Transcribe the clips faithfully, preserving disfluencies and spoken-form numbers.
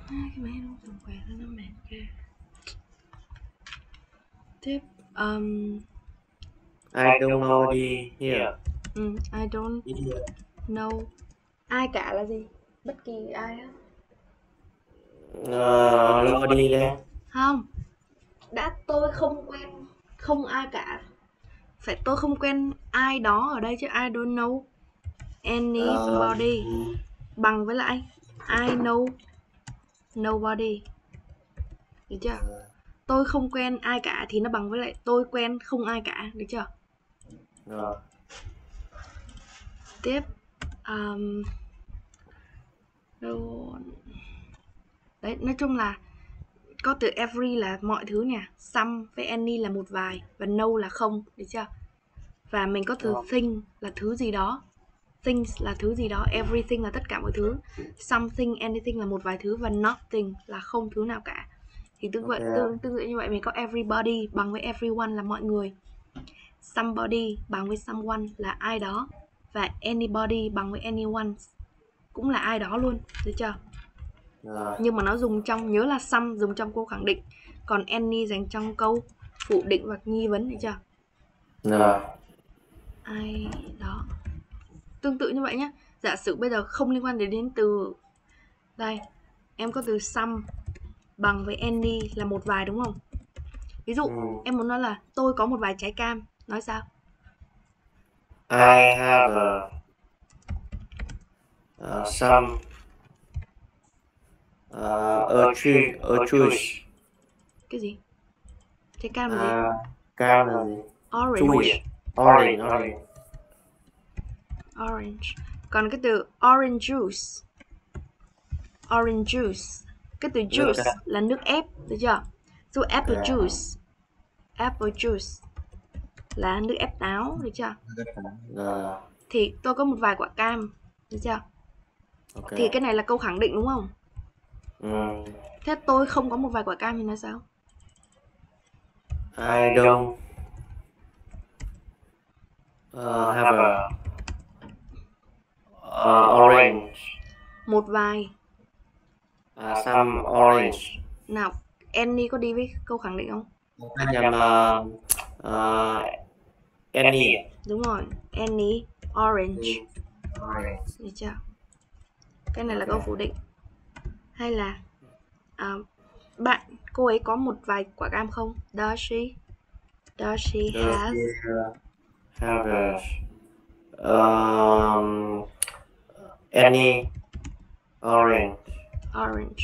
Cái máy nó dùng quẹt nó mệt ghê. Tiếp um, I don't know đi here. um, I don't know. Ai cả là gì? Bất kỳ ai á. Uh, nobody đấy. Không. Đã tôi không quen không ai cả. Phải tôi không quen ai đó ở đây chứ. I don't know anybody Uh, bằng với lại I know nobody. Được chưa? Tôi không quen ai cả thì nó bằng với lại tôi quen không ai cả. Được chưa? rồi. Tiếp um, đấy, nói chung là có từ every là mọi thứ nha, some với any là một vài và no là không, được chưa? Và mình có từ thing là thứ gì đó, things là thứ gì đó, everything là tất cả mọi thứ, something, anything là một vài thứ và nothing là không thứ nào cả. Thì tương vậy, Okay. tương tương tự như vậy mình có everybody bằng với everyone là mọi người, somebody bằng với someone là ai đó và anybody bằng với anyone cũng là ai đó luôn, được chưa? Rồi. Nhưng mà nó dùng trong, nhớ là some dùng trong câu khẳng định, còn any dành trong câu phủ định hoặc nghi vấn, được chưa? Rồi. Ai đó. Tương tự như vậy nhé. Giả sử bây giờ không liên quan đến đến từ đây, em có từ some bằng với any là một vài đúng không? Ví dụ Ừ. em muốn nói là tôi có một vài trái cam, nói sao? I have a, uh, some uh, a tree, a juice. Cái gì? Trái cam là gì? Uh, cam là gì? Orange. Juice. Orange, orange. Orange. Còn cái từ orange juice. Orange juice. Cái từ juice Nước là nước ép, được chưa? So apple Okay. juice. Apple juice là nước ép táo, được chưa? Rồi. Thì tôi có một vài quả cam, được chưa? Okay. Thì cái này là câu khẳng định đúng không? Ừ. Thế tôi không có một vài quả cam thì là sao? I don't uh, have a uh, orange. Một vài. Uh, some orange. Nào, any có đi với câu khẳng định không? Anh nhầm uh, uh, any. Đúng rồi, any orange. Orange. Được chưa? Cái này là Okay. câu phủ định. Hay là à, bạn, cô ấy có một vài quả cam không? Does she? Does she Does have? she have a um, any orange? Orange.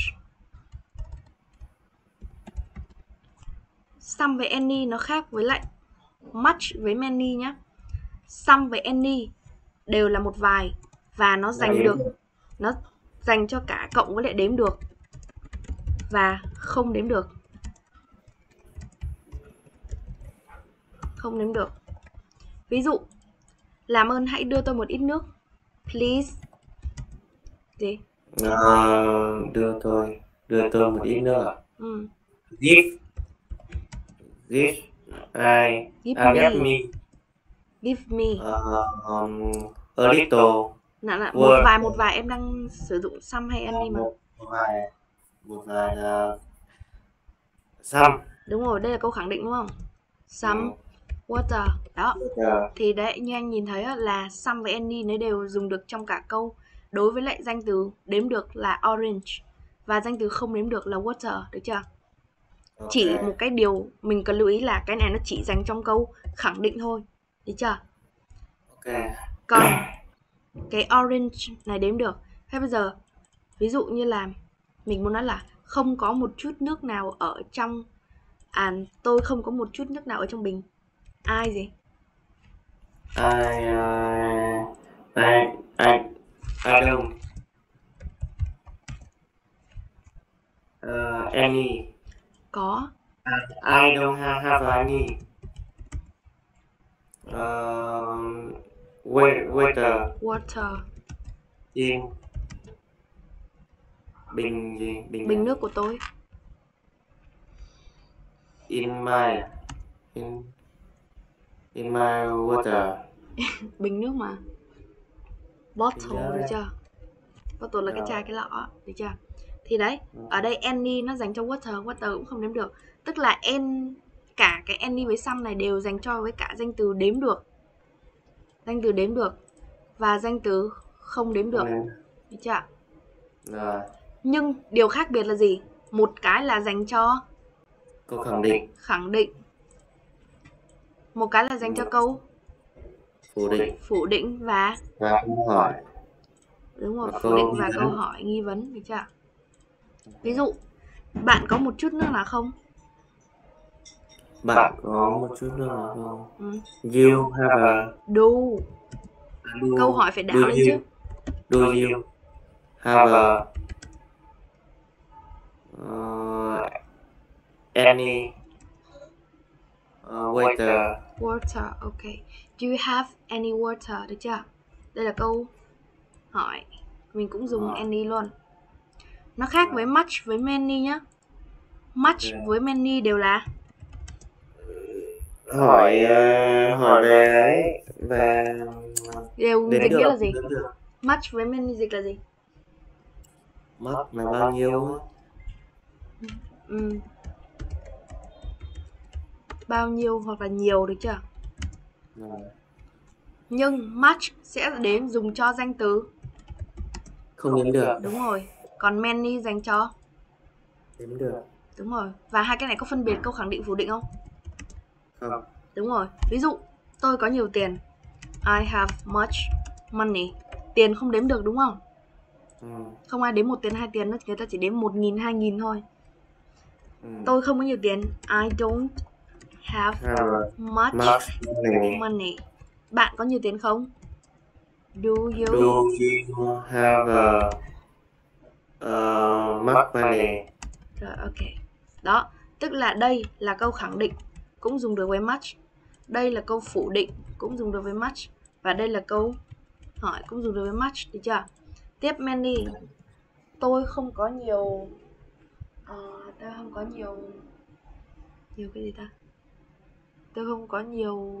Some với any nó khác với lại much với many nhá. Some với any đều là một vài và nó dành được, nó dành cho cả cộng với lại đếm được và không đếm được. Không đếm được. Ví dụ, làm ơn hãy đưa tôi một ít nước. Please. Gì? Uh, đưa tôi đưa tôi một ít nước. Ừ. Give. Give. I. Give Uh, me. give me. Give me. Uh, um, a little. Là, là một word. vài một vài em đang sử dụng some hay any mà. Một vài một vài uh, some. Đúng rồi, đây là câu khẳng định đúng không? Some. Ừ. Water. Đó. Water. Thì đấy, như anh nhìn thấy là some với any nó đều dùng được trong cả câu. Đối với lại danh từ đếm được là orange và danh từ không đếm được là water, được chưa? Okay. Chỉ một cái điều mình cần lưu ý là cái này nó chỉ dành trong câu khẳng định thôi, được chưa? Ok. Còn cái orange này đếm được. Thế bây giờ ví dụ như là mình muốn nói là không có một chút nước nào ở trong, à tôi không có một chút nước nào ở trong bình. Ai gì? I uh, I I I don't uh, any. Có. I don't have, have any. Um, wait, water. Water. In. Bình gì? Bình, Bình nước của tôi. In my. In. In my water. Bình nước mà. Bottle, Yeah. được chưa? Bottle là cái chai, cái lọ, được chưa? Thì đấy, ở đây any nó dành cho water, water cũng không đếm được. Tức là n cả cái any với some này đều dành cho với cả danh từ đếm được. Danh từ đếm được và danh từ không đếm được. Được chưa? Rồi. Nhưng điều khác biệt là gì? Một cái là dành cho Câu khẳng định. Khẳng định. Một cái là dành cho câu Phủ định. Phủ định và Và câu hỏi. Đúng rồi, Và phủ câu định và nghi câu vấn. hỏi nghi vấn, được chưa? Ví dụ, bạn có một chút nước là không? Bạn có một chút nước là không? Ừ. You have a... Do. Do, Câu hỏi phải do đảo lên you, chứ. do you have a uh, any uh, waiter? Water, ok. Do you have any water, được chưa? Đây là câu hỏi. Mình cũng dùng Hỏi. any luôn. Nó khác với much với many nhá. Much Ok. với many đều là Hỏi uh, hỏi về ấy về đều đến dịch được, nghĩa là gì? đến được. Much với many dịch là gì? Mất là bao nhiêu ấy? Ừ. Bao nhiêu hoặc là nhiều, được chưa? Rồi. Nhưng much sẽ đến dùng cho danh từ Không đếm được. Đúng rồi. Còn many dành cho Đếm được. Đúng rồi. Và hai cái này có phân biệt câu khẳng định phủ định không? Không. Đúng rồi. Ví dụ, tôi có nhiều tiền. I have much money. Tiền không đếm được đúng không? Ừ. Không ai đếm một tiền hai tiền, người ta chỉ đếm một nghìn, hai nghìn thôi. Ừ. Tôi không có nhiều tiền. I don't have Have much much money. money. Bạn có nhiều tiền không? Do you Do you have a uh, much money? Rồi, ok. Đó, tức là đây là câu khẳng định, cũng dùng được với much. Đây là câu phủ định, cũng dùng được với much. Và đây là câu hỏi, cũng dùng được với much, được chưa? Tiếp many. Tôi không có nhiều uh, Tôi không có nhiều Nhiều cái gì ta? Tôi không có nhiều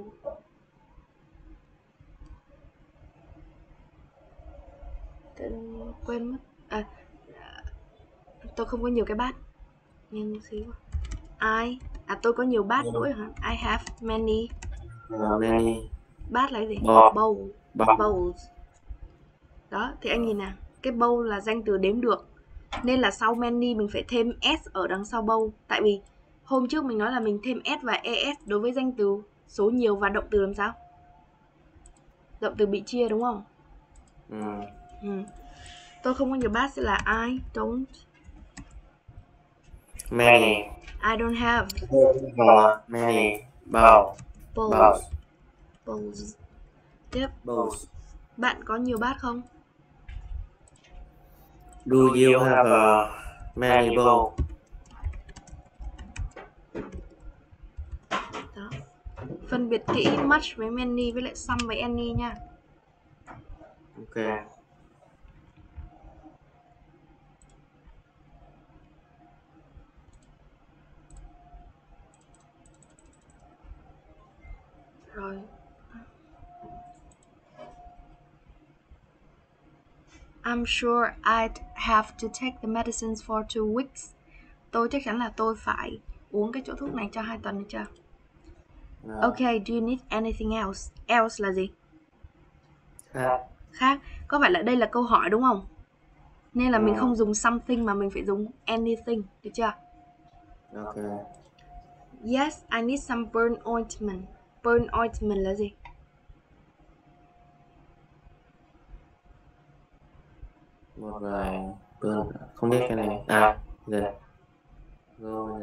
Tôi quên mất. À, tôi không có nhiều cái bát. Nhưng xíu. I À tôi có nhiều bát đũa hả? I have many Uh, many. Bát là gì? Bowl. Bowl. Bowl. Bowls. Đó, thì anh nhìn nào. Cái bowl là danh từ đếm được. Nên là sau many mình phải thêm s ở đằng sau bowl. Tại vì hôm trước mình nói là mình thêm s và es đối với danh từ số nhiều và động từ làm sao? Động từ bị chia đúng không? Ừ. Ừ. Tôi không có nhiều bát sẽ là I don't Many. I don't have Bowl. Many. Bowl. bowls. Bowls. Bowls. Tiếp. Bowls. Bạn có nhiều bát không? Do you have a many bowl? Đó. Phân biệt kỹ much với many với lại some với any nha. Ok. Rồi. I'm sure I'd have to take the medicines for two weeks. Tôi chắc chắn là tôi phải uống cái chỗ thuốc này cho hai tuần, được chưa? Rồi. Ok, do you need anything else? Else là gì? Khác. Khác. Có phải là đây là câu hỏi đúng không? Nên là Ừ. mình không dùng something mà mình phải dùng anything, được chưa? Ok. Yes, I need some burn ointment. Burn ointment là gì? Một vài cơn không biết cái này. À, rồi. Rồi.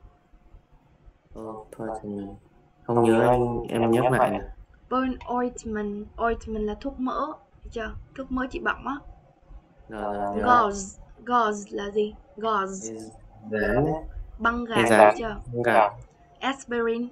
Ô, thôi thì mình không nhớ, anh em nhắc lại nè. Burn ointment. Ointment là thuốc mỡ, được chưa? Thuốc mỡ trị bỏng á. Rồi, rồi, nhớ. Gauze. Gauze là gì? Gauze. Dán. Băng Cái gạc, dán. được chưa? Băng gạc. Aspirin.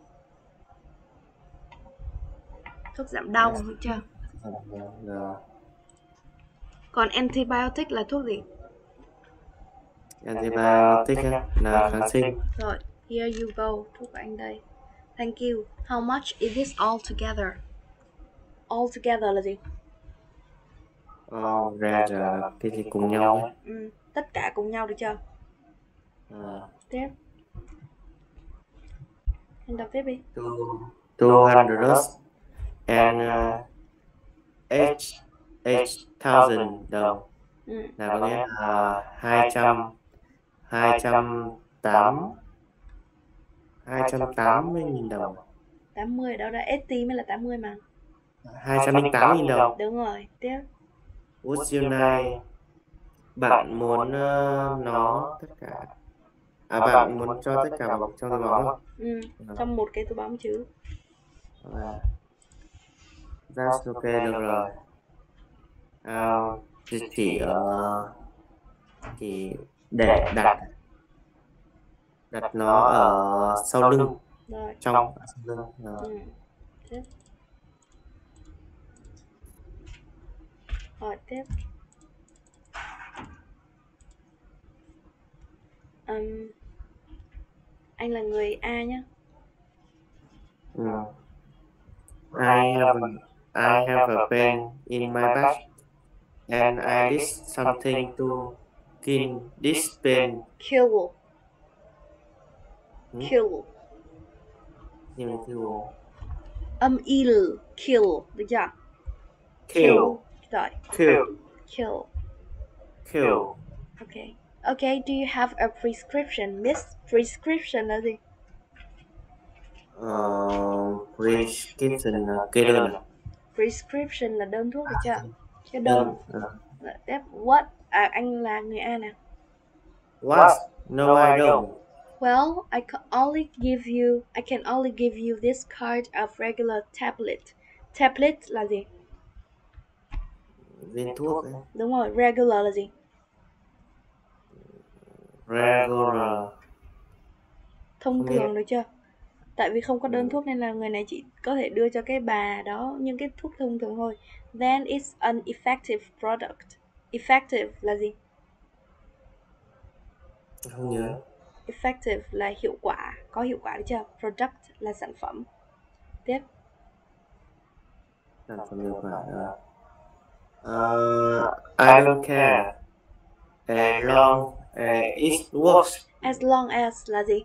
Thuốc giảm đau, được chưa? Rồi. Còn antibiotic là thuốc gì? Antibiotic á, là kháng sinh. Rồi, here you go. Thuốc của anh đây. Thank you. How much is this all together? All together là gì? All together là cái gì cùng nhau ấy. Ừ. Tất cả cùng nhau được chưa? À, Tiếp. Anh đọc tiếp đi. two two hundred and uh, eight eight thousand đồng Ừ. là có nghĩa là hai trăm hai trăm tám hai trăm tám mươi nghìn đồng. tám mươi đó đã tám mươi mới là tám mươi mà. Hai trăm linh tám nghìn đồng. Đúng rồi. Tiếp. Would you like bạn muốn uh, nó tất cả à bạn muốn cho tất cả vào trong túi bóng không? Ừ. Trong một cái túi bóng chứ. À, that's ok được rồi. À, chỉ chỉ, uh, chỉ để đặt đặt nó ở sau lưng. Rồi. Trong sau lưng. Rồi. Ừ. Tiếp. Rồi tiếp. Um, anh là người A nhá. Ừ. I have a, I have a pen in my bag and I did something to kill this pen. Kill. Hmm? Kill. Nhưng mà kill. Âm y lử. Kill. Được chưa? Kill. Rồi. Kill. Kill. Kill. Okay. Okay, do you have a prescription, miss? Prescription là gì? Uh, prescription là kê đơn à? Prescription là đơn thuốc được chưa? Cái đơn. Đơn. Tiếp. What? À, anh là người A nè. What? No, I don't. Well, I can only give you I can only give you this card of regular tablet. Tablet là gì? Viên thuốc ấy. Đúng rồi, regular là gì? Regular. Thông thường được chưa? Tại vì không có đơn thuốc nên là người này chỉ có thể đưa cho cái bà đó những cái thuốc thông thường thôi. Then it's an effective product. Effective là gì? Không nhớ. Effective là hiệu quả, có hiệu quả được chưa? Product là sản phẩm. Tiếp. Sản phẩm hiệu quả. Uh, I don't care. As long as it works. As long as là gì?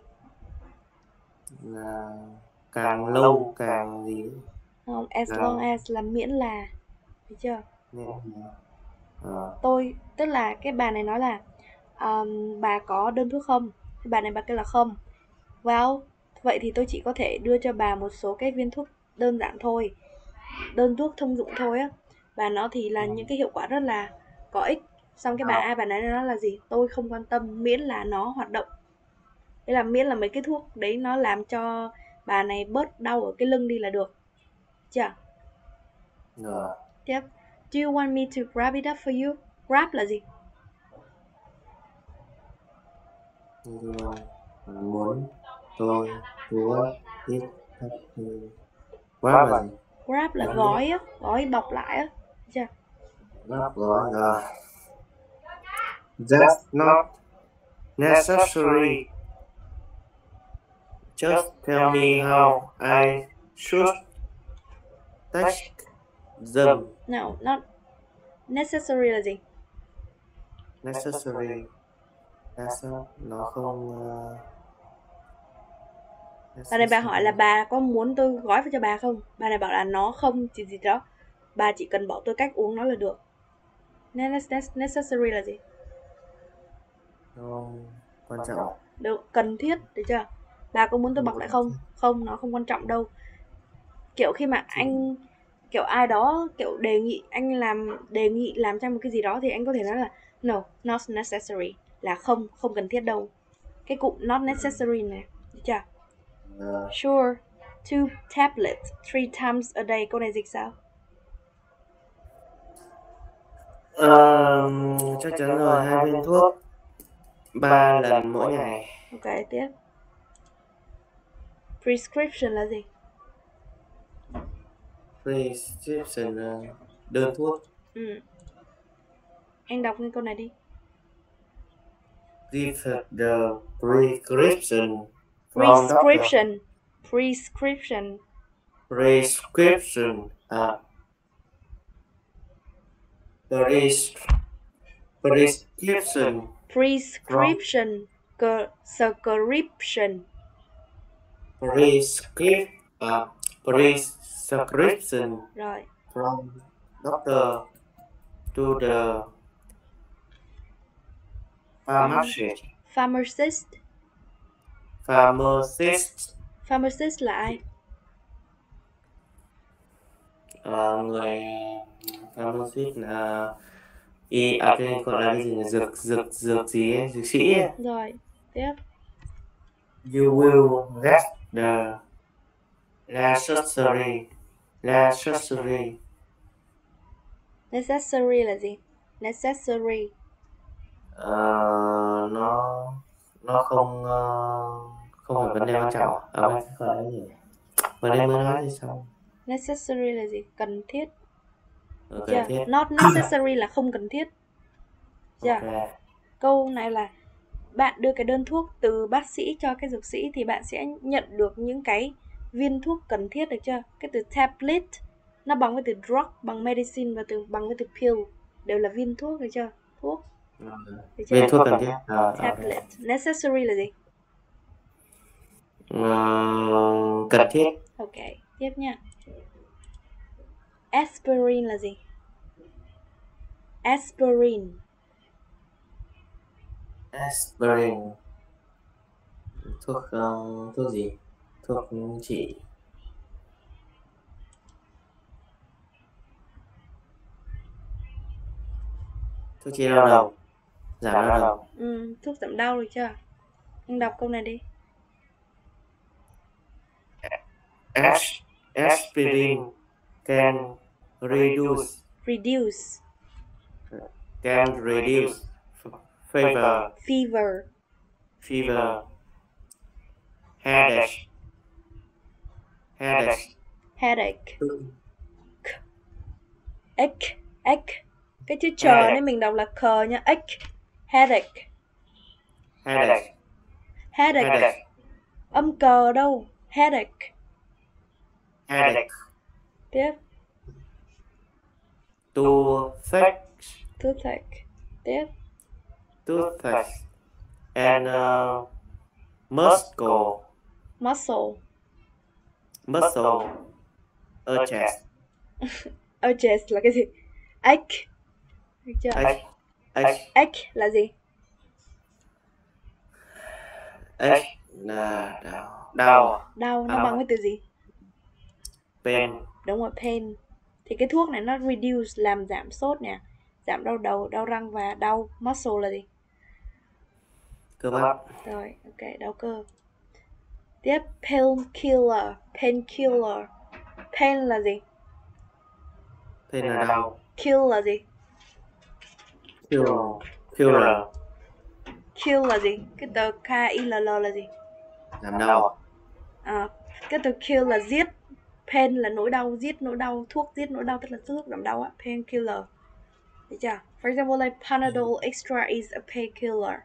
Là càng lâu càng gì? Không, as là... long as là miễn là, được chưa? À. Tôi, tức là cái bà này nói là um, bà có đơn thuốc không? Bà này bà kêu là không. Well, vậy thì tôi chỉ có thể đưa cho bà một số cái viên thuốc đơn giản thôi, đơn thuốc thông dụng thôi á. Và nó thì là những cái hiệu quả rất là có ích. Xong cái bà A bà này nó là gì? Tôi không quan tâm miễn là nó hoạt động. Thế là miễn là mấy cái thuốc đấy nó làm cho bà này bớt đau ở cái lưng đi là được. Chưa? Rồi. Tiếp. Do you want me to grab it up for you? Grab là gì? Muốn tôi muốn ít grab là gì? Grab là gói á, gói bọc lại á. Chưa? Grab gói rồi. That's not necessary. Just tell me how I should take them. No, not necessary là gì? Necessary. Necessary. Nó không... Uh... Bà này bà hỏi là bà có muốn tôi gói cho bà không? Bà này bảo là nó không gì gì đó. Bà chỉ cần bảo tôi cách uống nó là được. Necessary là gì? Không quan trọng. Được, cần thiết, được chưa? Bà có muốn tôi bọc lại không? Không, nó không quan trọng đâu. Kiểu khi mà anh kiểu ai đó kiểu đề nghị anh làm đề nghị làm cho một cái gì đó thì anh có thể nói là no, not necessary, là không, không cần thiết đâu. Cái cụm not necessary này, được chưa? Uh. Sure, two tablets three times a day. Câu này dịch sao? Uh, chắc chắn rồi, hai viên thuốc ba lần mỗi ngày. Ok, tiếp. Prescription là gì? Prescription là đơn thuốc. Ừ. Anh đọc cái câu này đi. Give the prescription. Prescription. Prescription. Prescription. À. Pres prescription Prescription. Cờ- Prescription. Prescript, uh, prescription Rồi. from doctor to the pharmacist. Pharmacist. Pharmacist, Pharmacist là ai? ờ, người pharmacist là y à, cái gọi là cái gì nhỉ? dược dược dược gì ấy, dược sĩ ấy. Rồi. Tiếp. You will get the necessary necessary Necessary là gì? Necessary. Ờ, nó nó không ờ, không phải vấn đề quan trọng. À, à gọi là cái gì? Vừa nãy mới nói thì xong. Necessary là gì? Cần thiết. Ờ, Chưa? cần thiết. Not necessary là không cần thiết. Chưa? Ok. Câu này là bạn đưa cái đơn thuốc từ bác sĩ cho cái dược sĩ thì bạn sẽ nhận được những cái viên thuốc cần thiết, được chưa? Cái từ tablet nó bằng với từ drug, bằng medicine, và từ bằng với từ pill đều là viên thuốc, được chưa? Thuốc. Được chưa? Viên thuốc cần thiết. À, Tablet. Necessary là gì? Ờ, cần thiết. Ok, tiếp nha. Aspirin là gì? Aspirin. Aspirin. Thuốc uh, thuốc gì? Thuốc trị thuốc trị đau đầu, giảm đau đầu. Ừ, thuốc giảm đau, được chưa? Anh đọc câu này đi. As, aspirin can reduce Reduce. can reduce fever Fever. fever headache headache Headache. Ache. Ache. Cái chữ chờ nên mình đọc là khờ nha. Ache. Headache. headache Headache. headache Âm cờ đâu. Headache. headache. Tiếp. Toothache Toothache. Tiếp. toothache and uh, muscle Muscle. muscle urges Urges là cái gì? Ache. Được chưa? Ache. Ache. Ache là gì? Ache là đau đau Đau nó Đau. bằng với từ gì? pain. Đúng rồi, pain. Thì cái thuốc này nó reduce, làm giảm sốt nè, giảm đau đầu, đau răng và đau. Muscle là gì? Cơ bắp. Rồi, ok, đau cơ. Tiếp, painkiller. Painkiller. Pain là gì? Pain là đau. Kill là gì? Kill. Killer. Kill là gì? Cái từ K I L L là gì? Giảm đau. À, cái từ kill là giết. Pain là nỗi đau, giết nỗi đau, thuốc giết nỗi đau tức là thuốc giảm đau á, painkiller. Được chưa? For example, like Panadol Extra is a painkiller.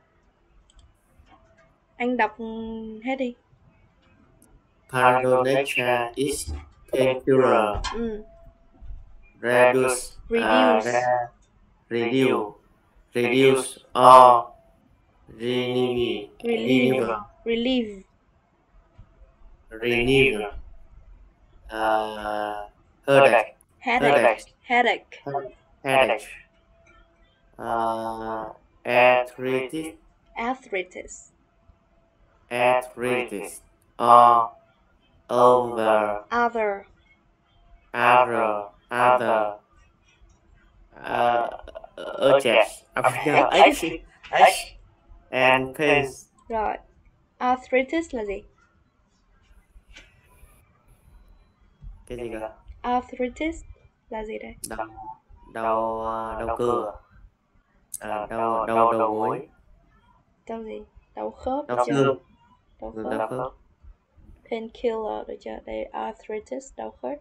Anh đọc hết đi. Panadol Extra is painkiller. Ừ. Reduce. Reduce. Uh, reduce. Reduce or relieve. Relieve. Relieve. Relieve. Uh, headache. Headache. Headache. Headache. Uh, arthritis. Arthritis. Arthritis. Or over. Other. Other. Other. Uh, urges. Ache. Ache. And pains. Rồi. Arthritis là gì? Cái gì cơ? Arthritis là gì đây? Đau đau đau cơ. À, đau đau đầu gối. Đau gì? Đau khớp. Đau xương. Đau Ừ, khớp. đau khớp. Painkiller, được chưa? Đây arthritis, đau khớp.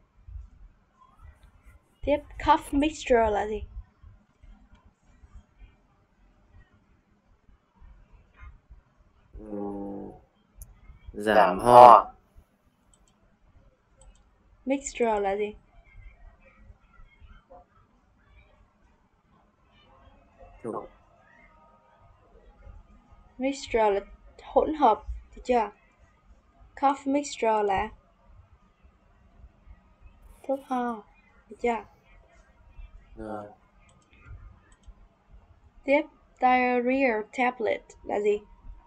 Tiếp, cough mixture là gì? Ừ, giảm ho. Mixture là gì? Mixture là hỗn hợp, được chưa? Cough mixture là thuốc ho, được chưa? Rồi. Tiếp, diarrhea tablet là gì?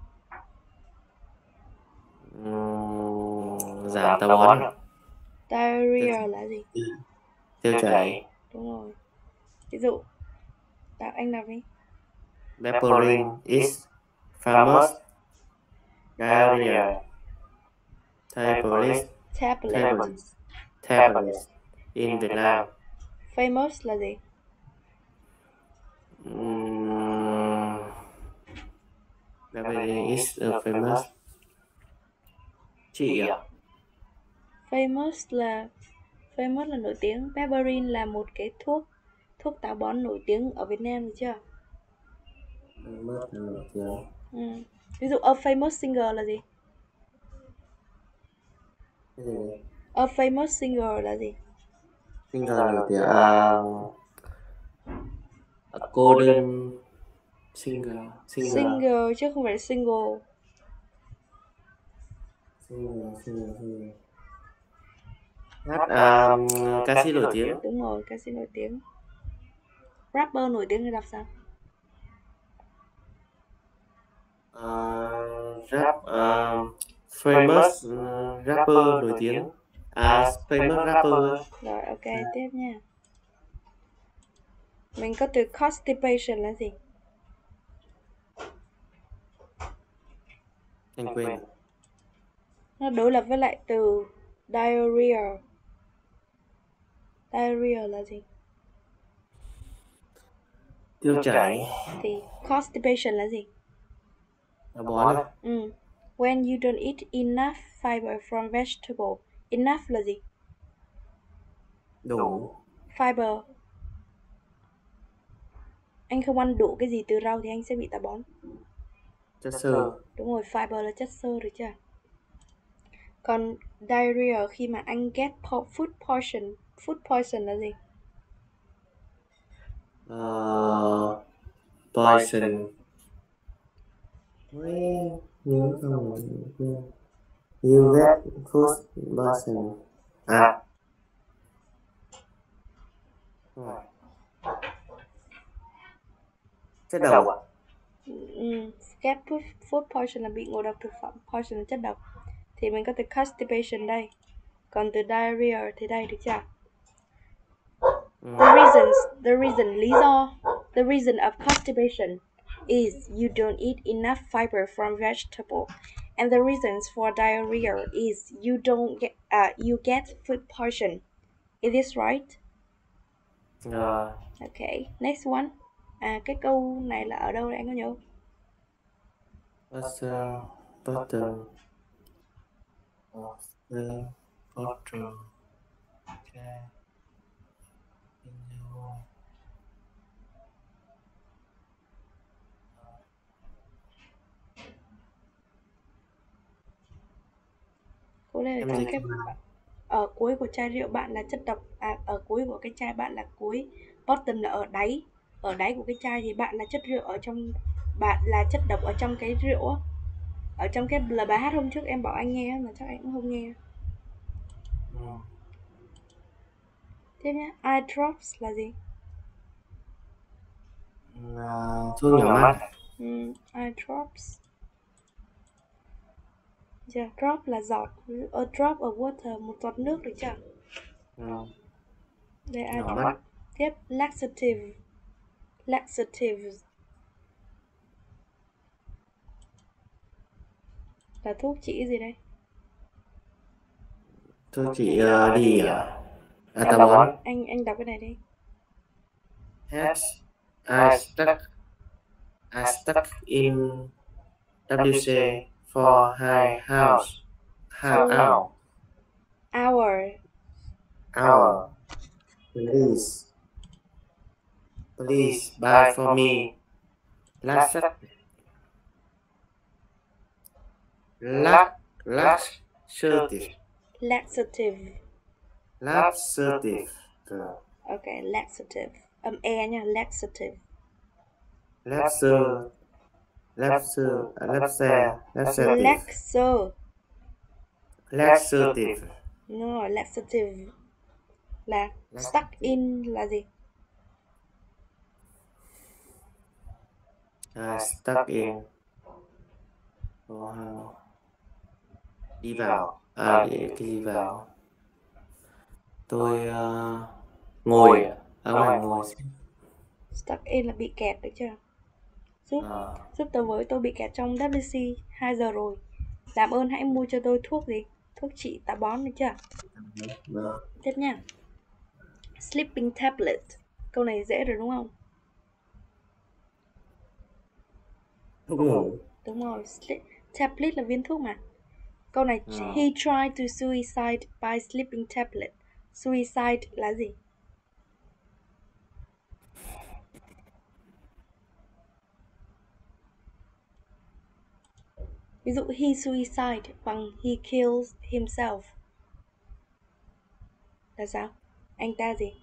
Uhm, giảm táo bón à? Diarrhea là gì? Tiêu chảy. Đúng rồi. Ví dụ, đọc anh đọc đi. Heparin is famous diarrhea tablet Tablet. tablets tablets in Việt Nam. Famous là gì? Uhm, Heparin is a famous. Chị à? Famous là famous là nổi tiếng. Heparin là một cái thuốc thuốc táo bón nổi tiếng ở Việt Nam, được chưa? Famous là nổi tiếng. Ừ. Ví dụ a famous singer là gì? Cái gì đấy? A famous singer là gì? Singer nổi tiếng à? À, cô đơn singer singer Singer chứ không phải single. singer singer singer hát à, ca sĩ nổi tiếng. Đúng rồi, ca sĩ nổi tiếng. Rapper nổi tiếng thì đọc sao? Uh, rap uh, famous uh, rapper nổi tiếng. À, famous rapper. Rồi, ok, tiếp nha. Mình có từ constipation là gì? Anh quên. Nó đối lập với lại từ diarrhea. Diarrhea là gì? Tiêu chảy. Thì constipation là gì? Táo bón à? Ừ. When you don't eat enough fiber from vegetable. Enough là gì? Đủ. Fiber. Anh không ăn đủ cái gì từ rau thì anh sẽ bị táo bón. Chất xơ. Đúng rồi, fiber là chất xơ, được chưa? Còn diarrhea khi mà anh get po- food poison. Food poison là gì? Uh, poison. Nhớ không? You get food poison. À. Rồi. Chất độc à? Ừ, get food, food poison là bị ngộ độc thực phẩm. Poison là chất độc. Thì mình có từ constipation đây. Còn từ diarrhea thì đây, được chưa? The reasons, the reason, lý do, the reason of constipation is you don't eat enough fiber from vegetable, and the reasons for diarrhea is you don't get, uh, you get food poison. Is this right? Rồi. Okay, next one. À, cái câu này là ở đâu đấy anh có nhớ? What's the bottom of the bottle? Okay. Câu này là trong cái ở cuối của chai rượu bạn là chất độc, à, ở cuối của cái chai bạn là cuối, bottom là ở đáy, ở đáy của cái chai thì bạn là chất rượu, ở trong bạn là chất độc ở trong cái rượu á. Ở trong cái lời bài hát hôm trước em bảo anh nghe mà chắc anh cũng không nghe. Ừ. Tiếp nhé, eye drops là gì? Uh, thuốc nhỏ mắt. Ừ, eye drops. Yeah, drop là giọt, a drop of water, một giọt nước, được chưa? Ừ. Đây, eye Nhỏ drop. mắt. Tiếp, laxative. Laxatives là thuốc chỉ gì đây? Thuốc chỉ uh, đi à? À, táo bón. Anh anh đọc cái này đi. Has I stuck I stuck in W C for high house half hour Hour. hour. Please please buy for me laxative lax laxative Laxative. laxative. Ok, laxative. Âm e nha, laxative. Laxative. Lapse, lapse, laxative, Laxer. laxative, No, laxative là stuck in là gì? uh, stuck in, uh, đi vào, à để cái gì vào. Tôi uh, ngồi, à không phải ngồi. Stuck in là bị kẹt, được chưa? Giúp À, giúp tớ với, tôi bị kẹt trong vê kép xê hai giờ rồi. Làm ơn hãy mua cho tôi thuốc gì? Thuốc trị táo bón, được chưa? vâng. Tiếp nha. Sleeping tablet. Câu này dễ rồi đúng không? Thuốc ngủ. Đúng rồi, Sleep. Tablet là viên thuốc mà. Câu này, À, he tried to suicide by sleeping tablet. Suicide là gì? Ví dụ he suicide bằng he kills himself là sao? Anh ta gì?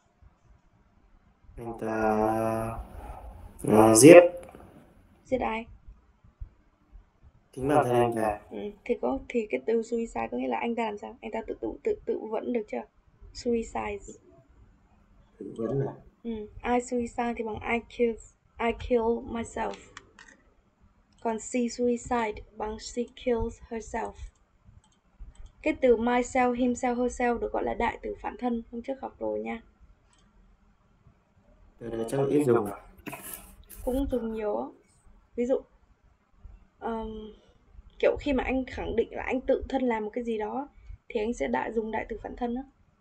anh ta uh, giết Giết ai? chính bản thân anh ta. Ừ, thì có thì cái từ suicide có nghĩa là anh ta làm sao? Anh ta tự tự tự tự vẫn, được chưa? Suicide. Tự vấn là Ừ, I suicide thì bằng I kill I kill myself. Còn she suicide bằng she kills herself. Cái từ myself, himself, herself được gọi là đại từ phản thân, hôm trước học rồi nha. từ đấy chắc ít dùng. Cũng dùng nhiều á. Ví dụ um, kiểu khi mà anh khẳng định là anh tự thân làm một cái gì đó thì anh sẽ đại dùng đại từ phản thân á.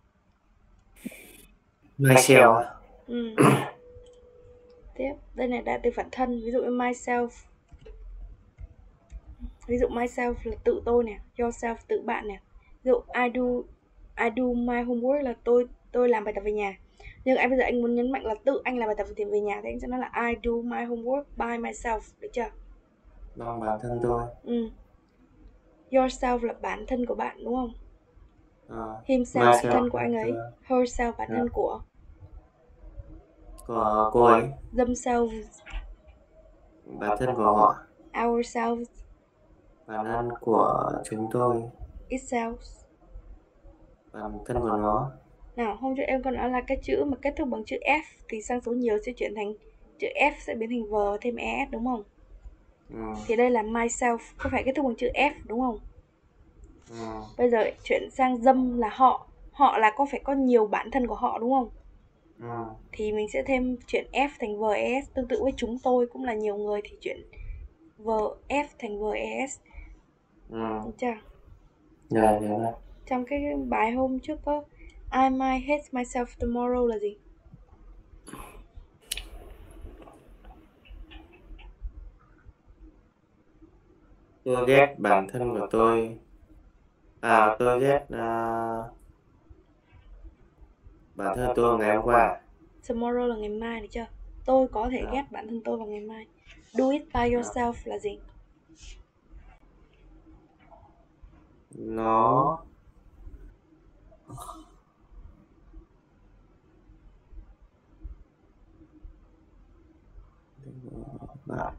Myself. Ừ. Tiếp, đây là đại từ phản thân, ví dụ như myself. Ví dụ myself là tự tôi nè, yourself tự bạn nè. Ví dụ I do I do my homework là tôi tôi làm bài tập về nhà. Nhưng anh bây giờ anh muốn nhấn mạnh là tự anh làm bài tập về nhà thì anh sẽ nói là I do my homework by myself, được chưa? Bằng bản thân tôi. Ừ. Yourself là bản thân của bạn đúng không? À, Himself bản thân của anh ấy, herself bản Dạ. thân của của cô ấy, themselves, bản thân của họ, ourselves, bản thân của chúng tôi, itself. bản thân của nó. Nào, hôm trước em còn nói là cái chữ mà kết thúc bằng chữ F thì sang số nhiều sẽ chuyển thành chữ F sẽ biến thành V thêm es đúng không? Ừ. Thì đây là myself, có phải kết thúc bằng chữ F đúng không? Ừ. Bây giờ chuyển sang dâm là họ, họ là có phải có nhiều bản thân của họ đúng không? Ừ. Thì mình sẽ thêm chuyển F thành V es, tương tự với chúng tôi cũng là nhiều người thì chuyển V F thành V es. Ừ. Được chưa? Dạ, dạ. Trong cái bài hôm trước có I might hate myself tomorrow là gì? Tôi ghét bản thân của tôi. À, tôi ghét uh, bản thân tôi ngày hôm qua. Tomorrow là ngày mai, được chưa? Tôi có thể Dạ. ghét bản thân tôi vào ngày mai. Do it by yourself là gì? Nó bạn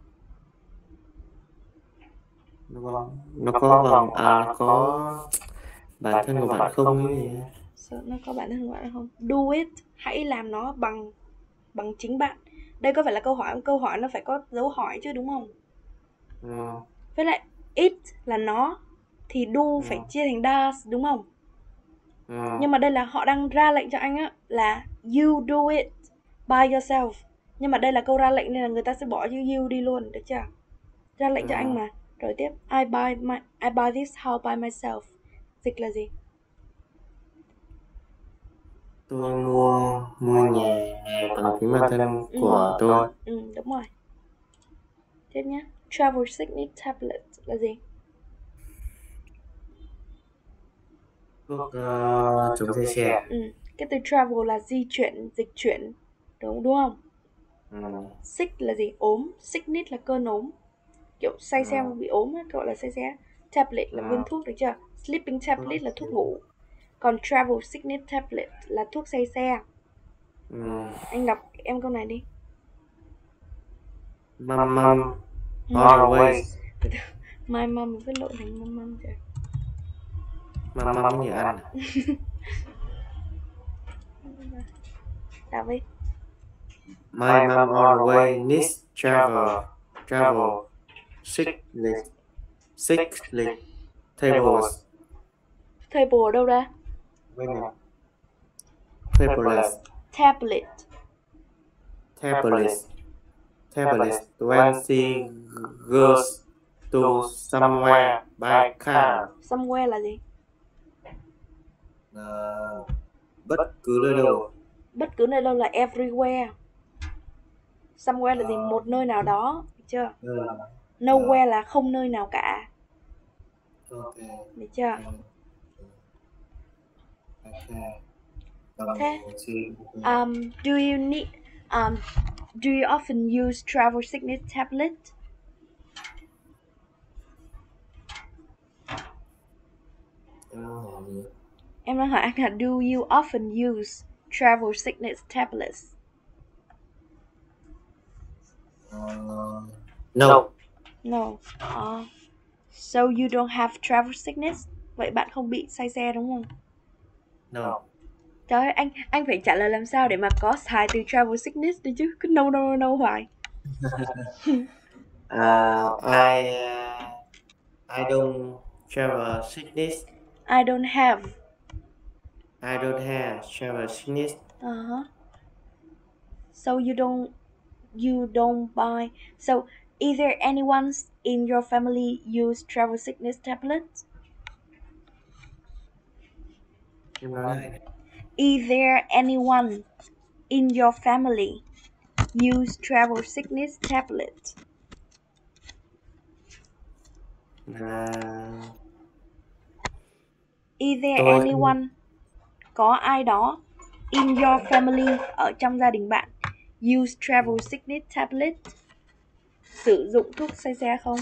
nó có nó có vòng à nó có bản thân của bạn không ấy gì. Sợ nó có bản thân của bạn không? Do it, hãy làm nó bằng bằng chính bạn. Đây có phải là câu hỏi, câu hỏi nó phải có dấu hỏi chứ đúng không? Ừ. Với lại it là nó thì do Ừ. phải chia thành does đúng không? Ừ. Nhưng mà đây là họ đang ra lệnh cho anh á là you do it by yourself. Nhưng mà đây là câu ra lệnh nên là người ta sẽ bỏ chữ you đi luôn, được chưa? Ra lệnh Ừ. cho anh mà. Rồi tiếp, I buy my I buy this house by myself. Dịch là gì? Tôi mua mua nhà bằng chính bản thân Ừ. của tôi. Ừ, đúng rồi. Tiếp nhé. Travel sickness tablet là gì? Thuốc uh, chống say xe. Ừ. Cái từ travel là di chuyển, dịch chuyển, đúng đúng không? Ừ. Sick là gì? Ốm. Sickness là cơn ốm, kiểu say xe Ừ. bị ốm á, gọi là say xe. Tablet là viên thuốc, được chưa? Sleeping tablet là thuốc ngủ. Còn travel sickness tablet là thuốc say xe. Ừ. Anh đọc em câu này đi. Măm măm On your way. My mom viết lộn thành mom mom trời. Măm măm như ăn. Đọc đi. My mom on the way needs travel. Travel. Sick leave. Sick leave. Tables. Table ở đâu ra? Tablets. Tablet. Tablets. Tablets. When she goes to somewhere by car. Somewhere là gì? Uh, bất cứ nơi đâu. Bất cứ nơi đâu là everywhere. Somewhere là gì? Một nơi nào đó, được chưa? Uh, Nowhere là không nơi nào cả. Okay. Được chưa? Okay. Thế, um, do you need, um, do you often use travel sickness tablet? Em đang hỏi anh là do you often use travel sickness tablets? Uh, no. No. Uh, so you don't have travel sickness? Vậy bạn không bị say xe đúng không? No. Trời ơi, anh anh phải trả lời làm sao để mà có xài từ travel sickness đi chứ, cứ no no no hoài. uh, I uh, I don't travel sickness. I don't have. I don't have travel sickness. Uh-huh. So you don't you don't buy. So either anyone in your family use travel sickness tablets? Em nói lại. Either anyone in your family use travel sickness tablet? Uh, Either tôi anyone, có ai đó in your family, ở trong gia đình bạn, use travel sickness tablet, sử dụng thuốc say xe không?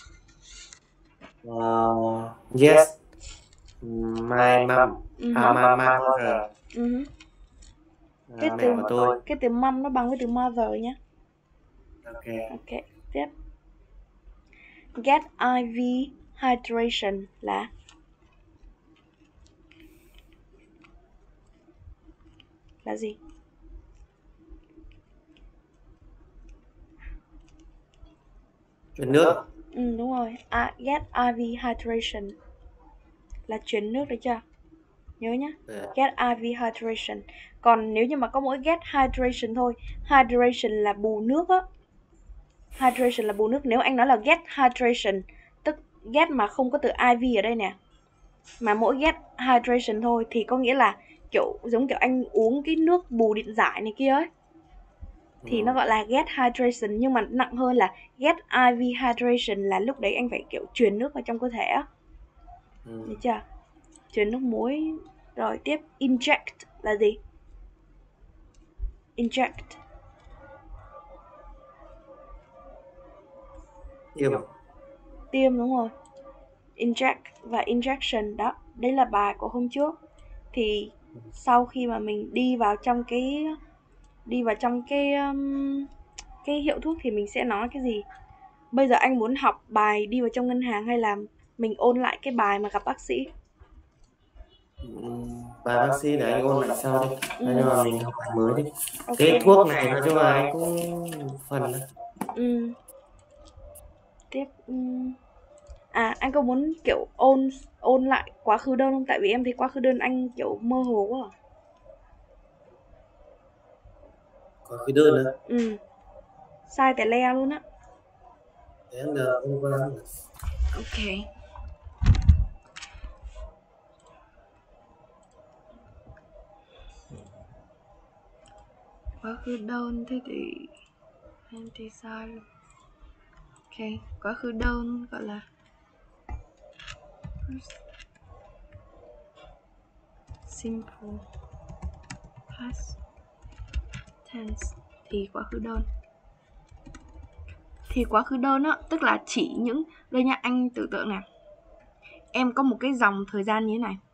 Uh, yes. My mom. Ừ. À, my, my mother. Ừ. À, Cái mẹ từ của tôi. cái từ mom nó bằng với từ mother nhé. Ok. Ok, tiếp. Get i vê hydration là là gì? Chuyển nước. Ừ, đúng rồi. À, get i vê hydration là chuyển nước, được chưa? Nhớ nhá. Yeah. Get i vê hydration. Còn nếu như mà có mỗi get hydration thôi, hydration là bù nước á. Hydration là bù nước. Nếu anh nói là get hydration, tức get mà không có từ i vê ở đây nè, mà mỗi get hydration thôi, thì có nghĩa là kiểu giống kiểu anh uống cái nước bù điện giải này kia ấy, thì Ừ. nó gọi là get hydration. Nhưng mà nặng hơn là get i vê hydration là lúc đấy anh phải kiểu truyền nước vào trong cơ thể á. Ừ. Được chưa? Truyền nước muối. Rồi tiếp, inject là gì? Inject. Tiêm. Tiêm, đúng rồi. Inject và injection đó, đấy là bài của hôm trước. Thì sau khi mà mình đi vào trong cái đi vào trong cái um, cái hiệu thuốc thì mình sẽ nói cái gì? Bây giờ anh muốn học bài đi vào trong ngân hàng hay là mình ôn lại cái bài mà gặp bác sĩ? Ừ. Bài bác sĩ để anh ôn lại sau đi. Ừ. Nhưng mà mình học bài mới đi. Ok. Cái thuốc này nói chung là anh cũng phần đó. Ừ. Tiếp. Ừ. À, anh có muốn kiểu ôn ôn lại quá khứ đơn không? Tại vì em thấy quá khứ đơn anh kiểu mơ hồ quá. À. Có cái đơn nữa. Ừ. Sai tẻ le luôn á. And uh, over. Ok. Quá khứ đơn thế thì em thì sai rồi. Ok, quá khứ đơn gọi là simple past tense. Thì quá khứ đơn thì quá khứ đơn á, tức là chỉ những, đây nha, anh tưởng tượng nè, em có một cái dòng thời gian như thế này.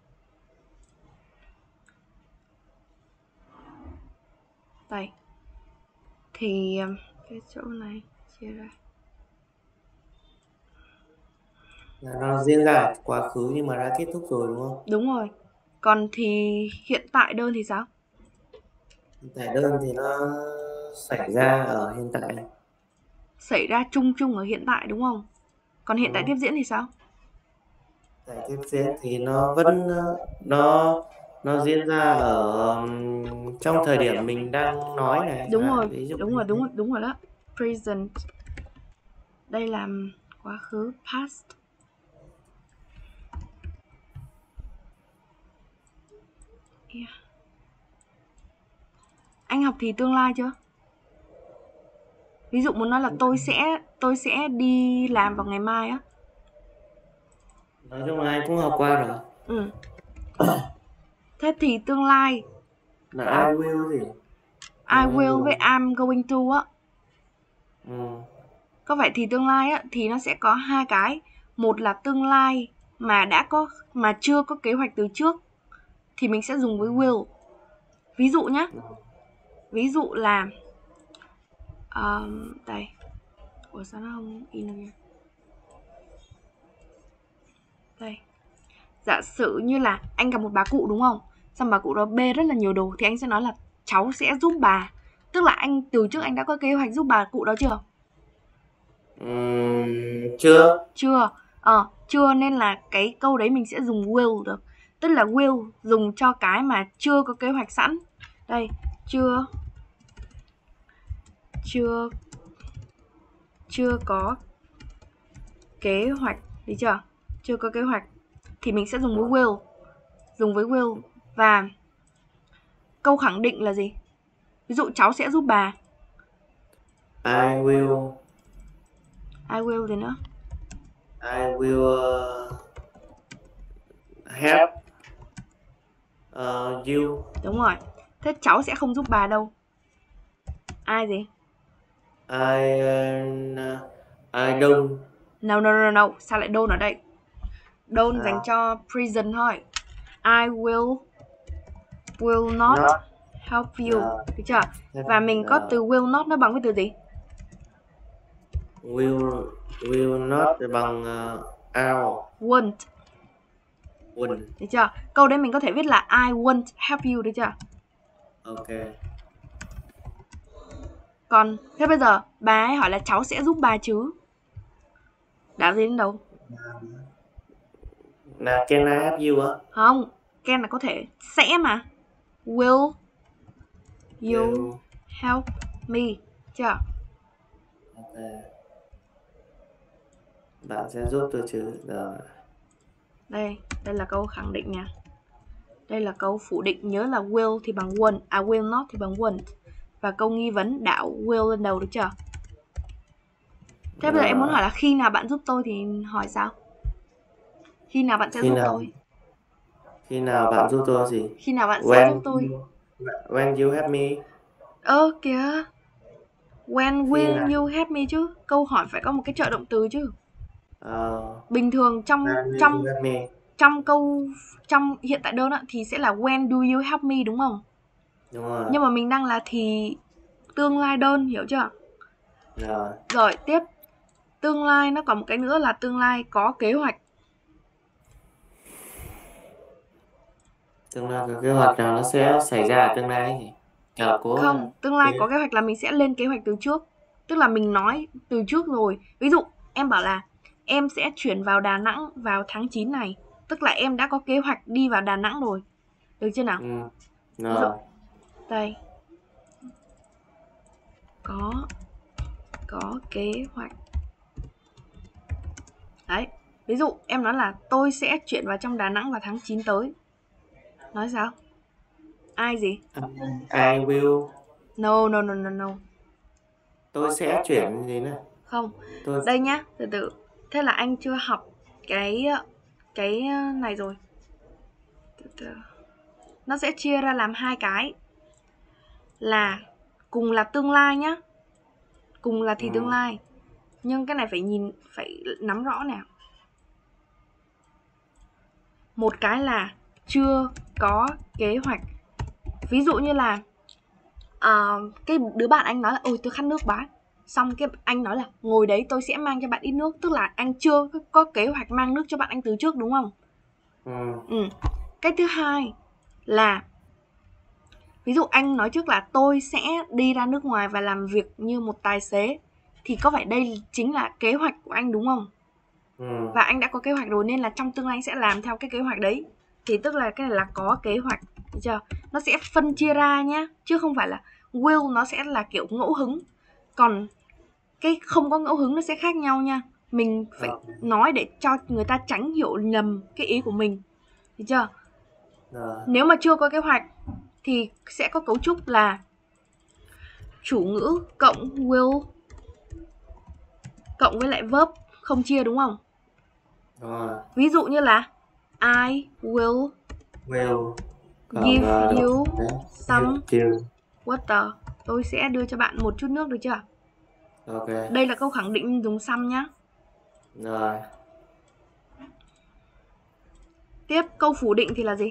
Đây. Thì cái chỗ này chia ra. Là nó diễn ra ở quá khứ nhưng mà đã kết thúc rồi đúng không? Đúng rồi. Còn thì hiện tại đơn thì sao? Hiện tại đơn thì nó xảy ra ở hiện tại. Xảy ra chung chung ở hiện tại đúng không? Còn hiện tại Ừ. tiếp diễn thì sao? Tại tiếp diễn thì nó vẫn nó nó diễn ra ở um, trong thời điểm mình đang nói này, chẳng Đúng hạn, rồi, ví dụ đúng như rồi, đúng thế. rồi, đúng rồi đó. Present. Đây là quá khứ past. Yeah. Anh học thì tương lai chưa? Ví dụ muốn nói là tôi sẽ tôi sẽ đi làm vào ngày mai á. Nói chung là anh cũng học qua rồi. Ừ. Thế thì tương lai Là I will gì? I Tiếng Anh will với dùng. I'm going to á. Ừ. Có vậy thì tương lai á thì nó sẽ có hai cái. Một là tương lai mà đã có mà chưa có kế hoạch từ trước thì mình sẽ dùng với will. Ví dụ nhá. Ví dụ là um, đây. Ủa sao nó không in được nhỉ? Đây. Giả sử như là anh gặp một bà cụ đúng không? Xong bà cụ đó bê rất là nhiều đồ thì anh sẽ nói là cháu sẽ giúp bà. Tức là anh từ trước anh đã có kế hoạch giúp bà cụ đó chưa? Ừm, chưa. Chưa. Ờ, chưa nên là cái câu đấy mình sẽ dùng will được. Tức là will dùng cho cái mà chưa có kế hoạch sẵn. Đây, chưa chưa chưa có kế hoạch, được chưa? Chưa có kế hoạch thì mình sẽ dùng với will. Dùng với will và câu khẳng định là gì? Ví dụ cháu sẽ giúp bà. I will. I will gì nữa? I will uh, help uh, you. Đúng rồi. Thế cháu sẽ không giúp bà đâu. Ai gì? I uh, I don't. No no no no, sao lại don't ở đây? Don't dành Uh, cho prison thôi. I will will not, not. help you. Uh, Được chưa? Và mình có từ will not nó bằng với từ gì? will will not bằng uh, out. Won't. Wouldn't. Được chưa? Câu đấy mình có thể viết là I won't help you, được chưa? Ok. Còn thế bây giờ bà ấy hỏi là cháu sẽ giúp bà chứ? Đã gì đến đâu? Là can I help you á? Không, can là có thể sẽ mà. Will you Will. help me? Chưa? Ok. Bạn sẽ giúp tôi chứ? Rồi. Đây, đây là câu khẳng định nha. Đây là câu phủ định, nhớ là will thì bằng won't, à will not thì bằng won't. Và câu nghi vấn đảo will lên đầu, được chưa? Thế bây giờ em muốn hỏi là khi nào bạn giúp tôi thì hỏi sao? Khi nào bạn sẽ Khi giúp nào tôi? khi nào bạn giúp tôi gì? Khi nào bạn sẽ When giúp tôi? when you help me. Ơ kìa. When Khi will nào you help me chứ? Câu hỏi phải có một cái trợ động từ chứ. uh, Bình thường trong when will trong you help me. trong câu trong hiện tại đơn á, thì sẽ là when do you help me đúng không? Đúng rồi. Nhưng mà mình đang là thì tương lai đơn, hiểu chưa? Rồi. Rồi tiếp. Tương lai nó còn một cái nữa là tương lai có kế hoạch. Tương lai có kế hoạch nào nó sẽ xảy ra ở tương lai nhỉ? Kiểu cố Không, tương lai có kế hoạch là mình sẽ lên kế hoạch từ trước. Tức là mình nói từ trước rồi. Ví dụ em bảo là em sẽ chuyển vào Đà Nẵng vào tháng chín này. Tức là em đã có kế hoạch đi vào Đà Nẵng rồi. Được chưa nào? Ừ. Ví dụ Rồi. đây. Có có kế hoạch. Đấy. Ví dụ em nói là tôi sẽ chuyển vào trong Đà Nẵng vào tháng chín tới. Nói sao? Ai gì? I will. No no no no no. Tôi sẽ chuyển gì nữa? Không. Tôi Đây nhá, từ từ. Thế là anh chưa học cái cái này rồi. Từ từ. Nó sẽ chia ra làm hai cái. Là cùng là tương lai nhá. Cùng là thì ừ. tương lai. Nhưng cái này phải nhìn, phải nắm rõ nào. Một cái là chưa có kế hoạch. Ví dụ như là uh, cái đứa bạn anh nói là ôi tôi khát nước quá. xong cái anh nói là ngồi đấy tôi sẽ mang cho bạn ít nước, tức là anh chưa có, có kế hoạch mang nước cho bạn anh từ trước, đúng không? Ừ. Ừ. Cách thứ hai là ví dụ anh nói trước là tôi sẽ đi ra nước ngoài và làm việc như một tài xế, thì có phải đây chính là kế hoạch của anh, đúng không? Ừ. Và anh đã có kế hoạch rồi nên là trong tương lai anh sẽ làm theo cái kế hoạch đấy. Thì tức là cái này là có kế hoạch, được chưa? Nó sẽ phân chia ra nhá, chứ không phải là will nó sẽ là kiểu ngẫu hứng. Còn cái không có ngẫu hứng nó sẽ khác nhau nha. Mình phải Ok. nói để cho người ta tránh hiểu nhầm cái ý của mình, được chưa? Rồi. Nếu mà chưa có kế hoạch thì sẽ có cấu trúc là chủ ngữ cộng will cộng với lại verb không chia, đúng không? Rồi. Ví dụ như là I will Will cộng give uh, you đấy. some Give you. water. Tôi sẽ đưa cho bạn một chút nước, được chưa? Ok. Đây là câu khẳng định dùng some nhá. Rồi. Tiếp câu phủ định thì là gì?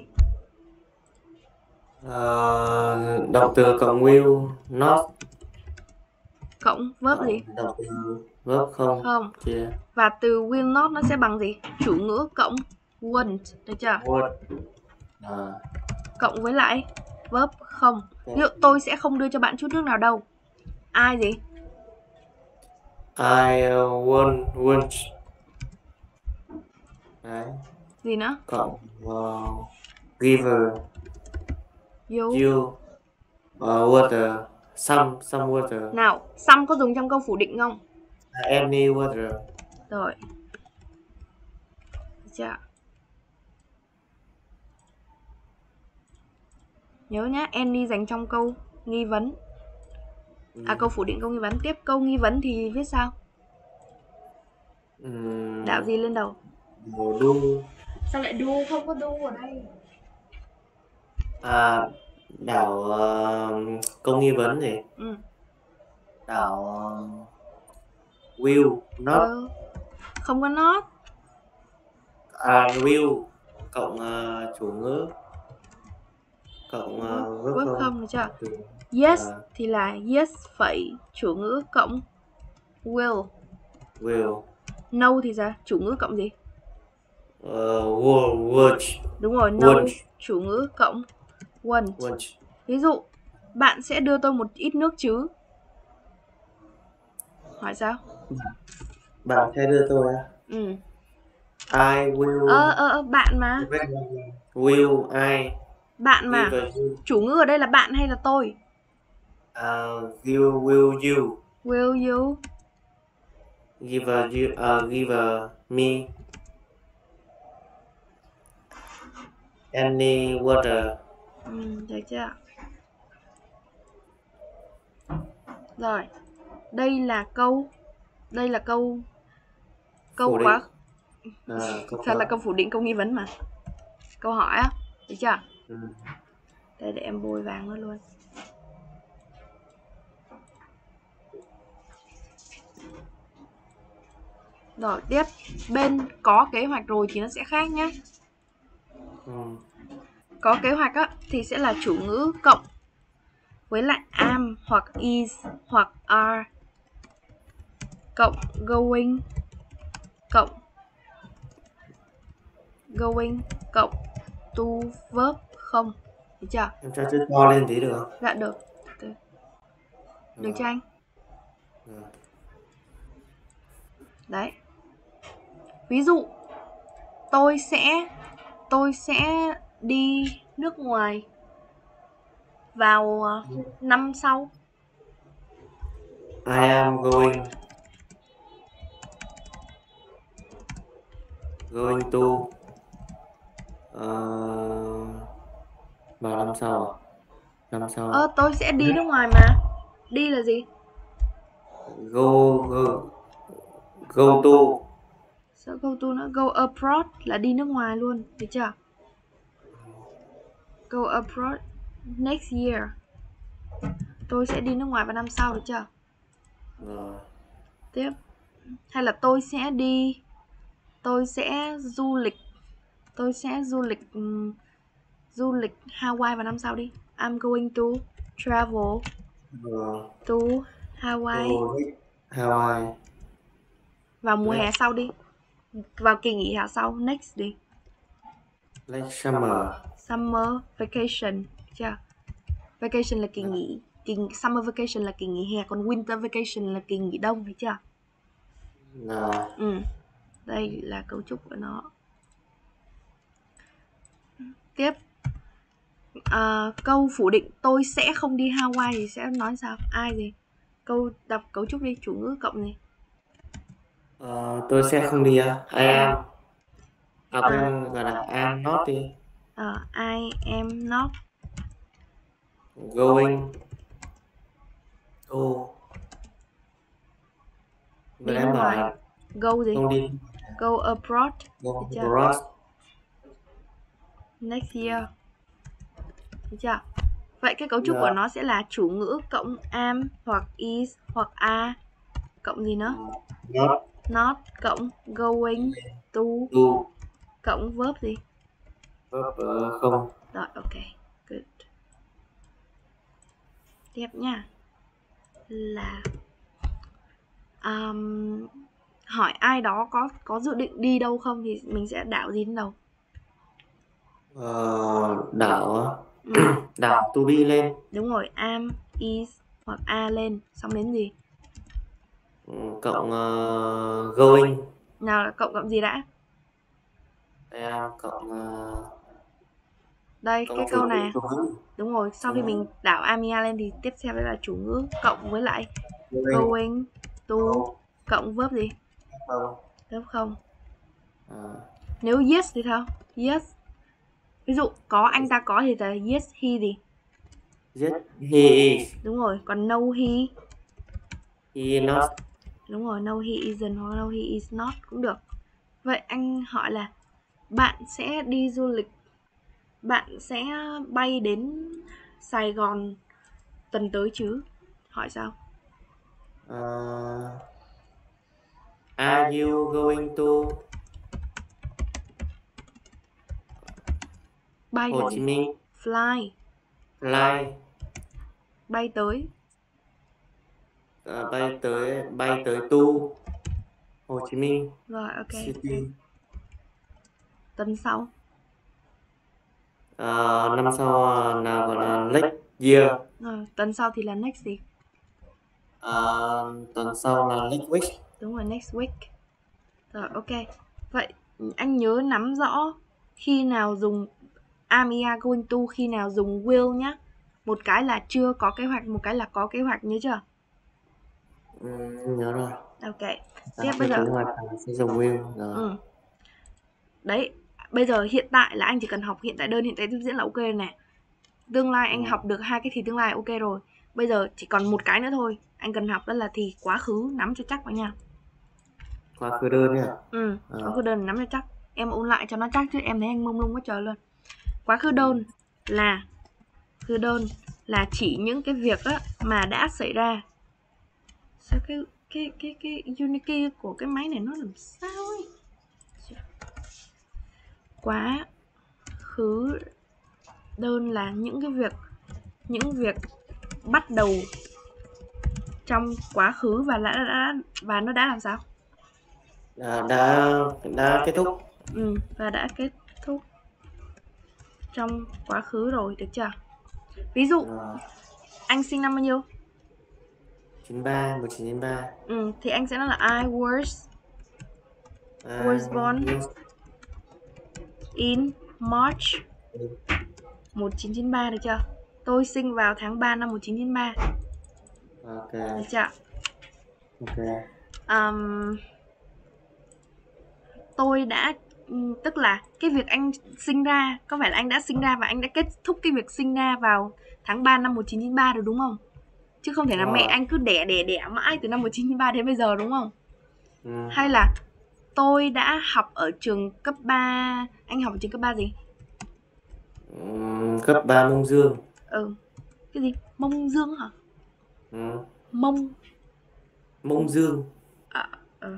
Ờ, động từ cộng will not Cộng verb gì? động từ verb không Không. chia. Và từ will not nó sẽ bằng gì? Chủ ngữ cộng won't, được chưa? Would. À. Cộng với lại verb không. Ví dụ tôi sẽ không đưa cho bạn chút nước nào đâu. I gì? I uh, won't won't. Đấy. Gì nữa? Cộng uh, giver You. you uh, water some some water. Nào, some có dùng trong câu phủ định không? Any water. Rồi. Được chưa? Nhớ nhá, any dành trong câu nghi vấn. À, câu phủ định câu nghi vấn. Tiếp câu nghi vấn thì viết sao? Uhm, Đạo gì lên đầu? do. Sao lại do? Không có do ở đây. À, đảo uh, câu nghi vấn gì? Ừ. Đảo uh, will not. Well, không có not. À, will cộng uh, chủ ngữ cộng uh, verb Verb không. không, được chưa? Yes À. thì là yes phẩy chủ ngữ cộng will. Will. No thì sao? Chủ ngữ cộng gì? Uh, will, would. Đúng rồi, no Would. chủ ngữ cộng won't. Would. Ví dụ, bạn sẽ đưa tôi một ít nước chứ? Hỏi sao? Bạn sẽ đưa tôi á? Ừ. I will. Ờ, ờ, ờ, bạn mà. Will I. Bạn mà. Give you. Chủ ngữ ở đây là bạn hay là tôi? Uh, give, will you. Will you? Give a, you, uh, give a me any water. Ừ, được chưa? Rồi. Đây là câu Đây là câu Câu Phủ quá định. À, câu Sao là quá. câu phủ định câu nghi vấn mà. Câu hỏi á, được chưa? Ừ. Đây để em bôi vàng nó luôn. Rồi tiếp, bên có kế hoạch rồi thì nó sẽ khác nhé. Ừ. Có kế hoạch á thì sẽ là chủ ngữ cộng với lại am hoặc is hoặc are cộng going cộng going cộng to verb không, được chưa? Em cho chữ to lên tí được không? Dạ được. Được, được cho anh. Ừ. Đấy. Ví dụ tôi sẽ tôi sẽ đi nước ngoài vào uh, năm sau. I am going going to uh, vào năm sau à? Năm sau. Ơ, tôi sẽ đi nước ngoài mà. Đi là gì? Go go go to. Sao go to nó go abroad là đi nước ngoài luôn, được chưa? Go abroad next year. Tôi sẽ đi nước ngoài vào năm sau, được chưa? Rồi. Tiếp. Hay là tôi sẽ đi tôi sẽ du lịch tôi sẽ du lịch um, du lịch Hawaii vào năm sau đi. I'm going to travel Rồi. to Hawaii To Hawaii. Vào mùa Next. hè sau đi. Vào kỳ nghỉ hè sau. Next đi. Next summer. Summer vacation. Chưa? Vacation là kỳ nghỉ. Kỳ, summer vacation là kỳ nghỉ hè. Còn winter vacation là kỳ nghỉ đông. Thấy chưa? No. Ừ. Đây là cấu trúc của nó. Tiếp. À, câu phủ định tôi sẽ không đi Hawaii thì sẽ nói sao? Ai gì? Câu đọc cấu trúc đi. Chủ ngữ cộng gì? Uh, tôi sẽ không đi á. I am. À quên, gọi là I'm not đi. Uh, I am not Going to. đi Vừa nước em bảo ngoài. là Go gì? không đi. Go abroad. Go Được chưa? abroad. Next year. Được chưa? Vậy cái cấu trúc Yeah. của nó sẽ là chủ ngữ cộng am hoặc is hoặc are cộng gì nữa? Not. Not cộng going to To. cộng verb gì? Verb uh, không. Rồi, ok. Good. Tiếp nha. Là um, hỏi ai đó có có dự định đi đâu không thì mình sẽ đảo gì đến đầu? Uh, đảo á. Ừ. Đảo to be lên. Đúng rồi, am, is hoặc are lên. Xong đến gì? Ừ, cộng uh, going. Nào là cộng cộng gì đã? I am cộng uh, Đây, cộng cái chủ câu ngữ, này. chủ ngữ. Đúng rồi, sau khi mình đảo amia lên thì tiếp theo là chủ ngữ cộng với lại Going. going to cộng verb gì? Không. Verb không. À. Nếu yes thì sao? Yes. Ví dụ có anh ta có thì là yes he gì? Yes, he is. Đúng rồi, còn no he. He not. Đúng rồi, no he isn't hoặc no he is not cũng được. Vậy anh hỏi là bạn sẽ đi du lịch, bạn sẽ bay đến Sài Gòn tuần tới chứ? Hỏi sao? Uh, are you going to Bay Hồ là Chí gì? Minh? Fly. Fly. Bay tới. Uh, bay tới bay tới to Hồ Chí Minh. Rồi, ok. City. Tuần sau. Uh, năm sau uh, là gọi là next year. Rồi, tuần sau thì là next gì? Uh, tuần sau là next week. Đúng rồi, next week. Rồi, ok. Vậy anh nhớ nắm rõ khi nào dùng am ia going to, khi nào dùng will nhá. Một cái là chưa có kế hoạch, một cái là có kế hoạch, nhớ chưa? Ừ, nhớ rồi. Ok. À, Tiếp bây giờ. kế hoạch sẽ dùng will rồi. Ừ. Đấy, bây giờ hiện tại là anh chỉ cần học hiện tại đơn, hiện tại tiếp diễn là ok rồi nè. Tương lai anh ừ. học được hai cái thì tương lai ok rồi. Bây giờ chỉ còn một cái nữa thôi. Anh cần học đó là thì quá khứ, nắm cho chắc vào nha. Quá khứ đơn nhá. Ừ, à. Quá khứ đơn nắm cho chắc. Em ôn lại cho nó chắc chứ em thấy anh mông lung quá trời luôn. Quá khứ đơn là khứ đơn là chỉ những cái việc á mà đã xảy ra. Sao cái cái cái cái Unity của cái máy này nó làm sao ấy? Quá khứ đơn là những cái việc những việc bắt đầu trong quá khứ và đã, đã và nó đã làm sao? Đã đã, đã kết thúc. Ừ, và đã kết thúc trong quá khứ rồi, được chưa? Ví dụ à. Anh sinh năm bao nhiêu? chín ba, một nghìn chín trăm chín mươi ba. Ừ, thì anh sẽ nói là I was I was born was... in March một nghìn chín trăm chín mươi ba, được chưa? Tôi sinh vào tháng ba năm một nghìn chín trăm chín mươi ba. Ok. Được chưa? Ok. Um, tôi đã tức là cái việc anh sinh ra có phải là anh đã sinh ra và anh đã kết thúc cái việc sinh ra vào tháng ba năm một nghìn chín trăm chín mươi ba rồi đúng không? Chứ không thể là mẹ anh cứ đẻ đẻ đẻ mãi từ năm một nghìn chín trăm chín mươi ba đến bây giờ đúng không? Ừ. Hay là tôi đã học ở trường cấp ba, anh học ở trường cấp ba gì? Ừ, cấp ba Mông Dương. Ừ. Cái gì? Mông Dương hả? Ừ. Mông Mông Dương. À, ừ.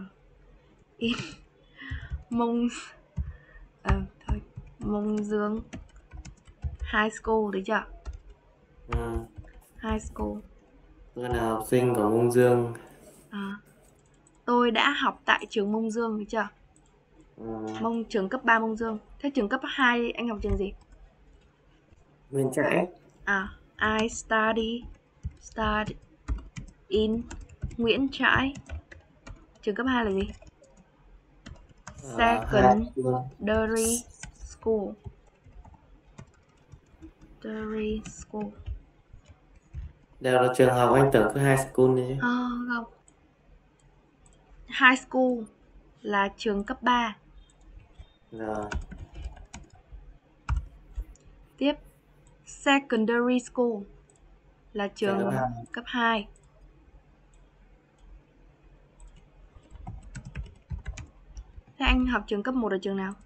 Mông à, thôi. Mông Dương High School, được chưa? Ừ. High School. Tôi là học sinh của Mông Dương À, tôi đã học tại trường Mông Dương, được chưa? Ừ. Mông trường cấp ba Mông Dương. Thế trường cấp hai anh học trường gì? Nguyễn Trãi. À, I study study in Nguyễn Trãi. Trường cấp hai là gì? Uh, Secondary school. Secondary school. Đều là trường học, anh tưởng cứ high school đi chứ. À, không. High school là trường cấp ba. Rồi. Tiếp, secondary school là trường Trường cấp hai. cấp hai. Thế anh học trường cấp một ở trường nào?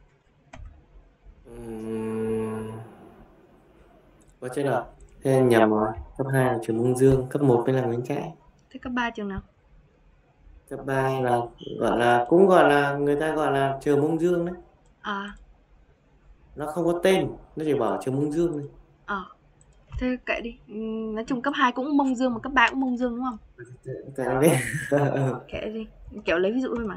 Uhm... Có chứ đâu. Thế nhầm rồi. Cấp hai là trường Mông Dương, cấp một mới là Nguyễn Trãi. Thế cấp ba trường nào? Cấp ba là gọi là cũng gọi là người ta gọi là trường Mông Dương đấy. À. Nó không có tên, nó chỉ bảo trường Mông Dương thôi. Ờ. Thế kệ đi. Nói chung cấp hai cũng Mông Dương mà cấp ba cũng Mông Dương đúng không? Kệ đi. Kệ đi. Kiểu lấy ví dụ thôi mà.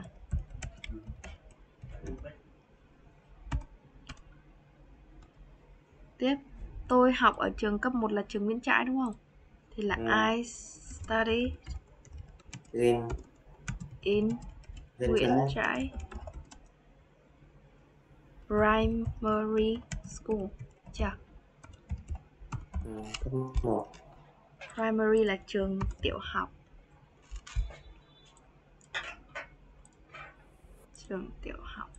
Tiếp, tôi học ở trường cấp một là trường Nguyễn Trãi đúng không? Thì là Ừ. I study in in Nguyễn Trãi Primary School. Chưa? Ừ, cấp một. Primary là trường tiểu học. Trường tiểu học.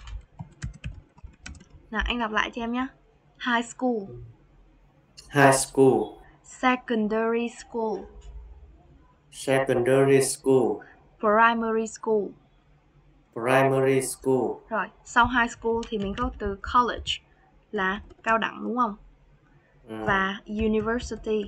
Nào anh đọc lại cho em nhé. High school. High school. Secondary school. Secondary school. Primary school. Primary school. Rồi, sau high school thì mình có từ college là cao đẳng đúng không? Ừ. Và university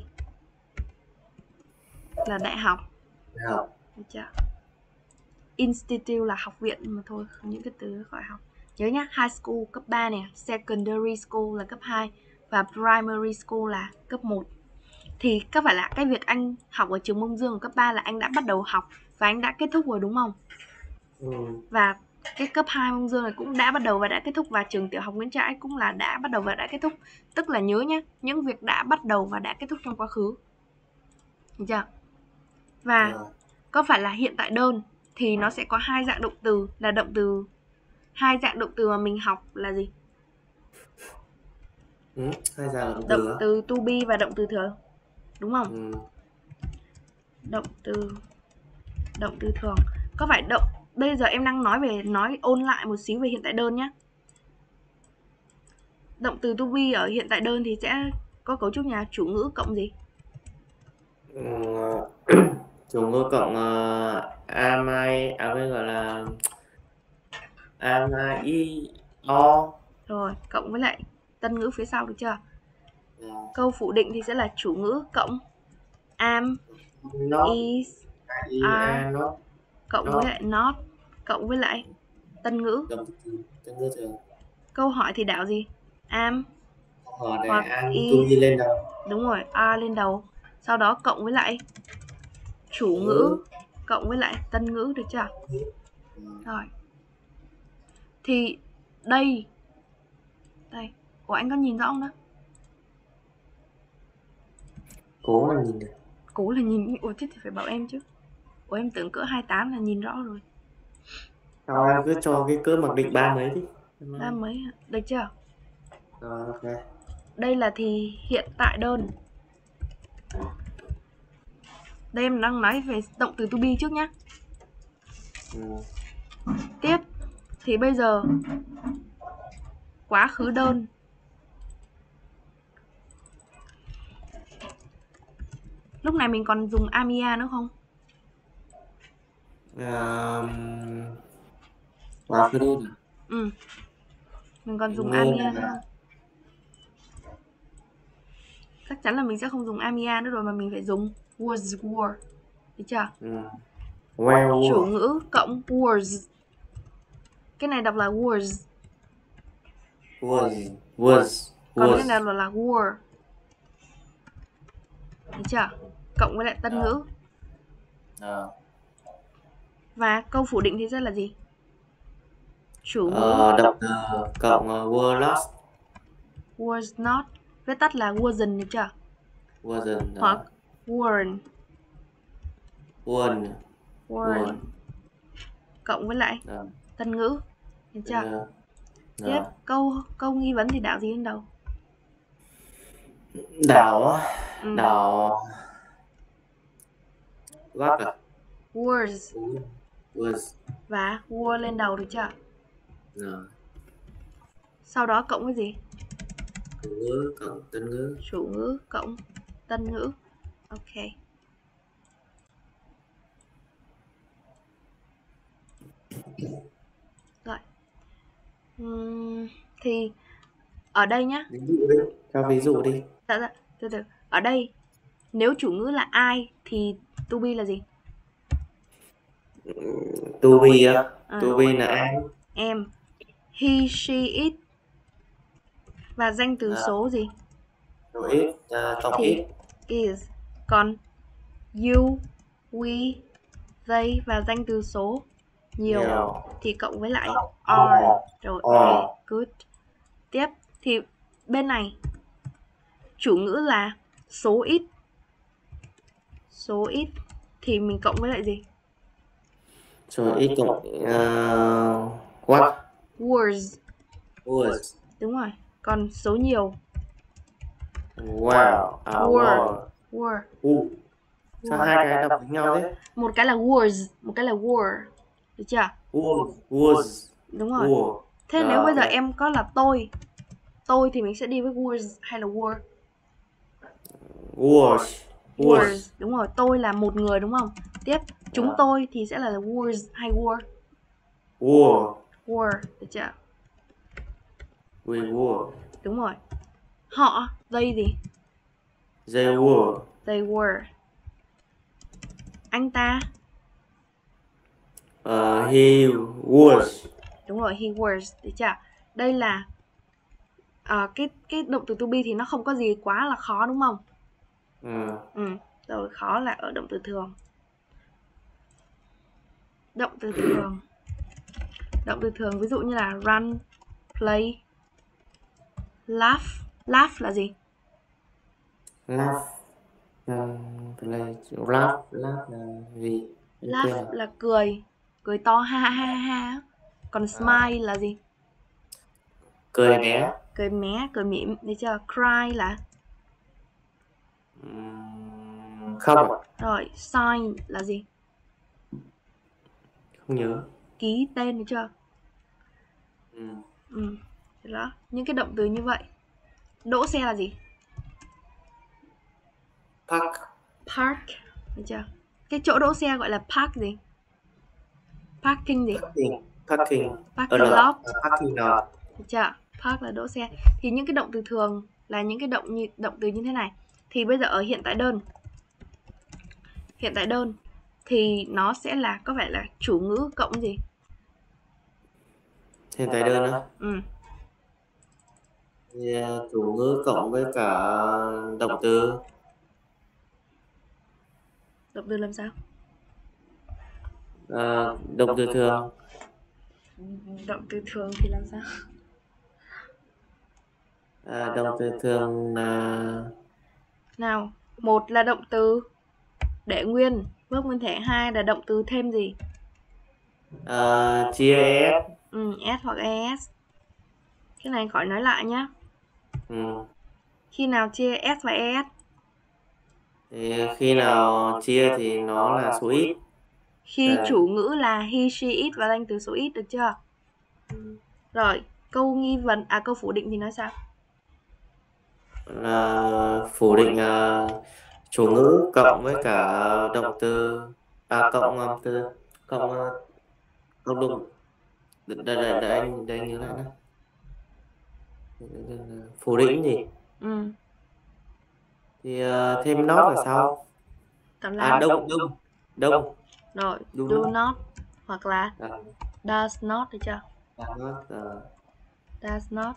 là đại học. Đại học. Được chưa? Institute là học viện mà thôi, những cái từ gọi học. Nhớ nhá, high school cấp ba nè, secondary school là cấp hai và primary school là cấp một. Thì có phải là cái việc anh học ở trường Mông Dương ở cấp ba là anh đã bắt đầu học và anh đã kết thúc rồi đúng không? Ừ. Và cái cấp hai Mông Dương này cũng đã bắt đầu và đã kết thúc, và trường tiểu học Nguyễn Trãi cũng là đã bắt đầu và đã kết thúc. Tức là nhớ nhé, những việc đã bắt đầu và đã kết thúc trong quá khứ. Được chưa? Và Rồi. có phải là hiện tại đơn thì nó sẽ có hai dạng động từ, là động từ hai dạng động từ mà mình học là gì? Ừ, hai dạng động Động từ. từ to be và động từ thường. Đúng không? Ừ. Động từ động từ thường. Có phải động bây giờ em đang nói về nói ôn lại một xíu về hiện tại đơn nhé. Động từ to be ở hiện tại đơn thì sẽ có cấu trúc nhà chủ ngữ cộng gì? Ừ. Chủ ngữ cộng uh, am I à bên gọi là am I o. Rồi, cộng với lại tân ngữ phía sau, được chưa? Ừ. Câu phủ định thì sẽ là chủ ngữ cộng am, Not. is, I, are a, not. cộng Not. với lại not cộng với lại tân ngữ. Tân ngữ thường. Câu hỏi thì đảo gì? Am Hỏi để hoặc am is. to be lên đầu. Đúng rồi, are lên đầu. Sau đó cộng với lại chủ ngữ cộng với lại tân ngữ, được chưa? Ừ. Rồi. Thì đây đây, ủa anh có nhìn rõ không đó? Cố là nhìn được. Cố là nhìn, ủa chứ thì phải bảo em chứ. Ủa em tưởng cỡ hai mươi tám là nhìn rõ rồi. Sao em cứ cho cái cỡ mặc định ba mấy đi. Ba mấy, được chưa? Rồi, ok. Đây là thì hiện tại đơn. Đây em đang nói về động từ to be trước nhá. Ừ. Tiếp thì bây giờ quá khứ đơn. Lúc này mình còn dùng amia nữa không? Um, quá khứ đơn. Ừ. Mình còn dùng Nghe amia nữa là... không? Chắc chắn là mình sẽ không dùng amia nữa rồi mà mình phải dùng was were. Được chưa? Ừ. Well, chủ ngữ cộng was. Cái này đọc là was. Was. Was. Còn Was. cái này là were. Được chưa? Cộng với lại tân ngữ. À. Và câu phủ định thì sẽ là gì? Chủ ngữ Ờ, động từ cộng uh, were lost. was not, viết tắt là wasn't, được chưa? Wasn't. Hoặc Uh, weren't. weren't. Weren't. Weren't. Cộng với lại Uh, tân ngữ, được chưa? uh, Tiếp, câu câu nghi vấn thì đạo gì lên đầu? Đảo. Ừ. Đảo. What à? Was. Was. Và were lên đầu, được chưa? Uh, Sau đó cộng cái gì? chủ ngữ cộng tân ngữ. Chủ ngữ cộng tân ngữ. Ok. Rồi. Uhm, thì ở đây nhá. Ví dụ đi. Cho ví dụ đi. Dạ dạ, từ từ. Ở đây nếu chủ ngữ là ai thì to be là gì? To be á. À. To be là ai? Em. He, she, it. Và danh từ À. số gì? Số ít. Uh, cộng ít. Is. Còn you, we, they và danh từ số nhiều, nhiều. Thì cộng với lại are. Rồi, ok, good. Tiếp thì bên này chủ ngữ là số ít. Số ít thì mình cộng với lại gì? Số ít cộng uh, what? Was. Was. Đúng rồi. Còn số nhiều. Wow. À, were. Were. Uh. Sao hai cái đọc với nhau thế? Một cái là was, một cái là were. Được chưa? Was. Was. Đúng rồi. Was. Thế Đó, nếu bây giờ okay. em có là tôi, tôi thì mình sẽ đi với was hay là were? Was. Was. Đúng rồi, tôi là một người đúng không? Tiếp, chúng tôi thì sẽ là was hay were? Were. Were, được chưa? We were. Đúng rồi. Họ, they gì? They were. They were. Anh ta. Uh, he was. Đúng rồi, he was, được chưa? Đây là uh, cái cái động từ to be thì nó không có gì quá là khó đúng không? Ừ. Ừ. Rồi khó là ở động từ thường. Động từ thường. Động từ thường ví dụ như là run, play, laugh. Laugh là gì? Laugh. Um, play. Laugh. Laugh là gì? Laugh là cười, cười to ha ha ha ha. Còn smile là gì? Cười bé. Cười mé, cười mỉm, được chưa? Cry là uhm, khóc à? Rồi, sign là gì? Không nhớ. Ký tên, được chưa? Ừ. Ừ. Đó, những cái động từ như vậy. Đỗ xe là gì? Park. Park, được chưa? Cái chỗ đỗ xe gọi là park gì? Parking gì? Parking. Parking. Parking lot. Parking lot. Được chưa? Park là đỗ xe. Thì những cái động từ thường là những cái động như động từ như thế này. Thì bây giờ ở hiện tại đơn. Hiện tại đơn thì nó sẽ là có vẻ là chủ ngữ cộng gì? Hiện tại đơn á? Ừ. Thì chủ ngữ cộng với cả động từ. Động từ làm sao? À, động từ thường. Động từ thường thì làm sao? À, động từ thường là nào, một là động từ để nguyên, bước nguyên thể, hai là động từ thêm gì? Uh, chia s. Ừ, s hoặc es. Cái này khỏi nói lại nhá. Ừ. Khi nào chia s và es? Thì khi nào chia thì nó là số ít. Khi Đấy. chủ ngữ là he, she, it và danh từ số ít, được chưa? Ừ. Rồi, câu nghi vấn, à câu phủ định thì nói sao? Là phủ định uh, chủ ngữ cộng với cả động từ, à cộng um, từ cộng uh, cộng động. Đây đây đây anh đây anh nhớ lại nữa. Phủ định gì? Ừ. Thì uh, thêm not là sao? À đông đông đông. Rồi, do, do not hoặc là à. does not, được chưa? Does not. Uh. Does not.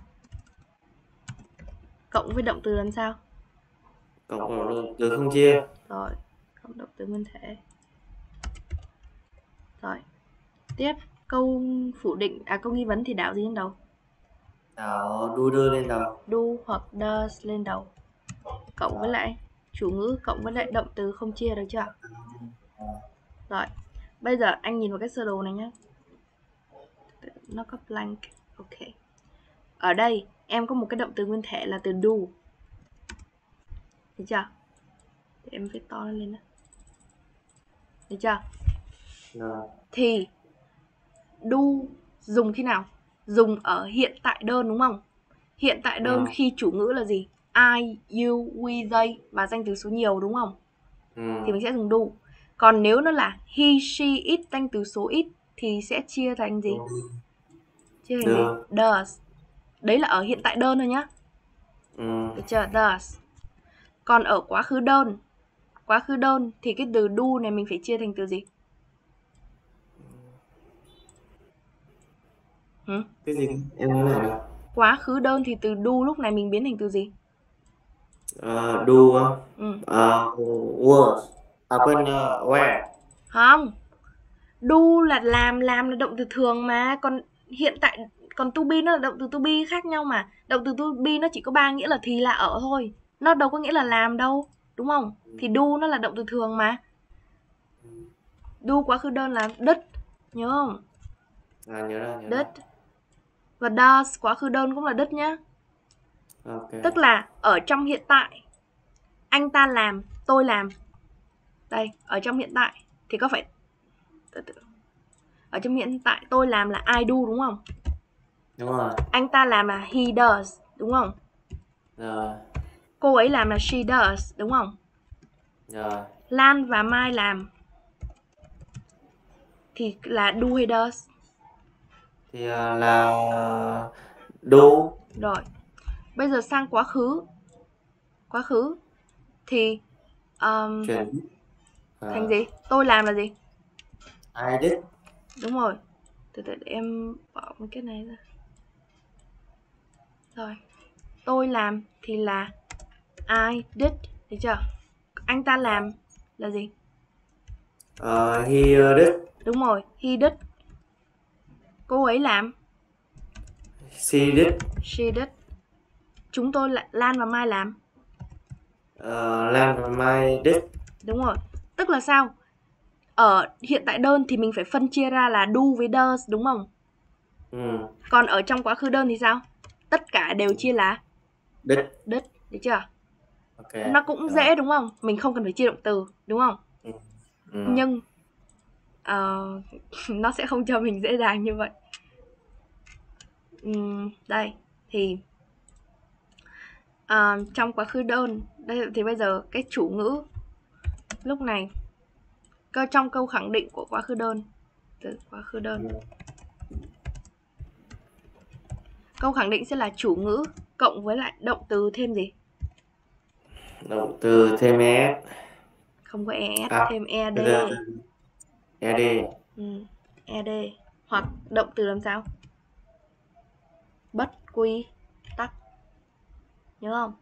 Cộng với động từ làm sao? Cộng động từ không chia. Rồi, cộng động từ nguyên thể. Rồi. Tiếp, câu phủ định, à câu nghi vấn thì đảo gì lên đầu? Đảo do đưa lên đầu. Do hoặc does lên đầu. Cộng với lại chủ ngữ cộng với lại động từ không chia, được chưa? Rồi, bây giờ anh nhìn vào cái sơ đồ này nhé. Nó có blank, ok. Ở đây em có một cái động từ nguyên thể là từ do. Được chưa? Để em viết to nó lên đó. Được chưa? Rồi. Thì do dùng khi nào? Dùng ở hiện tại đơn đúng không? Hiện tại đơn Ừ. khi chủ ngữ là gì? I, you, we, they và danh từ số nhiều đúng không? Ừ. Thì mình sẽ dùng do. Còn nếu nó là he, she, it, danh từ số ít thì sẽ chia thành gì? Chia thành Đưa. gì? Does. Đấy là ở hiện tại đơn thôi nhá. Ừ. Được chưa? Does. Còn ở quá khứ đơn, quá khứ đơn thì cái từ do này mình phải chia thành từ gì? Hử? Cái gì? Em nói lại nào. Quá khứ đơn thì từ do lúc này mình biến thành từ gì? Uh, do á. Ừ. Uh, was. À quên, uh, where. Không. Do là làm, làm là động từ thường mà, còn hiện tại còn to be nó là động từ to be khác nhau mà. Động từ to be nó chỉ có ba nghĩa là thì, là, ở thôi. Nó đâu có nghĩa là làm đâu, đúng không? Thì do nó là động từ thường mà. Do quá khứ đơn là did, nhớ không? À nhớ ra, nhớ Did. ra. Và does quá khứ đơn cũng là did nhá. Ok. Tức là ở trong hiện tại anh ta làm, tôi làm. Đây, ở trong hiện tại thì có phải ở trong hiện tại tôi làm là I do đúng không? Đúng rồi. Anh ta làm là he does đúng không? Rồi. Cô ấy làm là she does đúng không? Rồi. Lan và Mai làm thì là do hay does? Thì uh, là uh, do. Rồi. Bây giờ sang quá khứ. Quá khứ thì um, Chuyển. Uh, thành gì? Tôi làm là gì? I did. Đúng rồi. Từ từ để em bỏ một cái này ra. Rồi. Tôi làm thì là I did, được chưa? Anh ta làm là gì? Uh, he uh, did. Đúng rồi, he did. Cô ấy làm She did. she did. Chúng tôi là Lan và Mai làm Uh, Lan và Mai did. đúng rồi. Tức là sao? Ở hiện tại đơn thì mình phải phân chia ra là do với does đúng không? Ừ. Còn ở trong quá khứ đơn thì sao? Tất cả đều chia là Did. did, được chưa? Ok. Nó cũng Rồi. dễ đúng không? Mình không cần phải chia động từ đúng không? Ừ. Ừ. Nhưng uh, nó sẽ không cho mình dễ dàng như vậy. Uhm, đây thì uh, trong quá khứ đơn đây thì bây giờ cái chủ ngữ lúc này cơ trong câu khẳng định của quá khứ đơn, từ quá khứ đơn, Ừ. câu khẳng định sẽ là chủ ngữ cộng với lại động từ thêm gì? Động từ thêm es. Không có es, À, thêm ed. ed. Ừ, ed hoặc động từ làm sao? Bất quy tắc, nhớ không?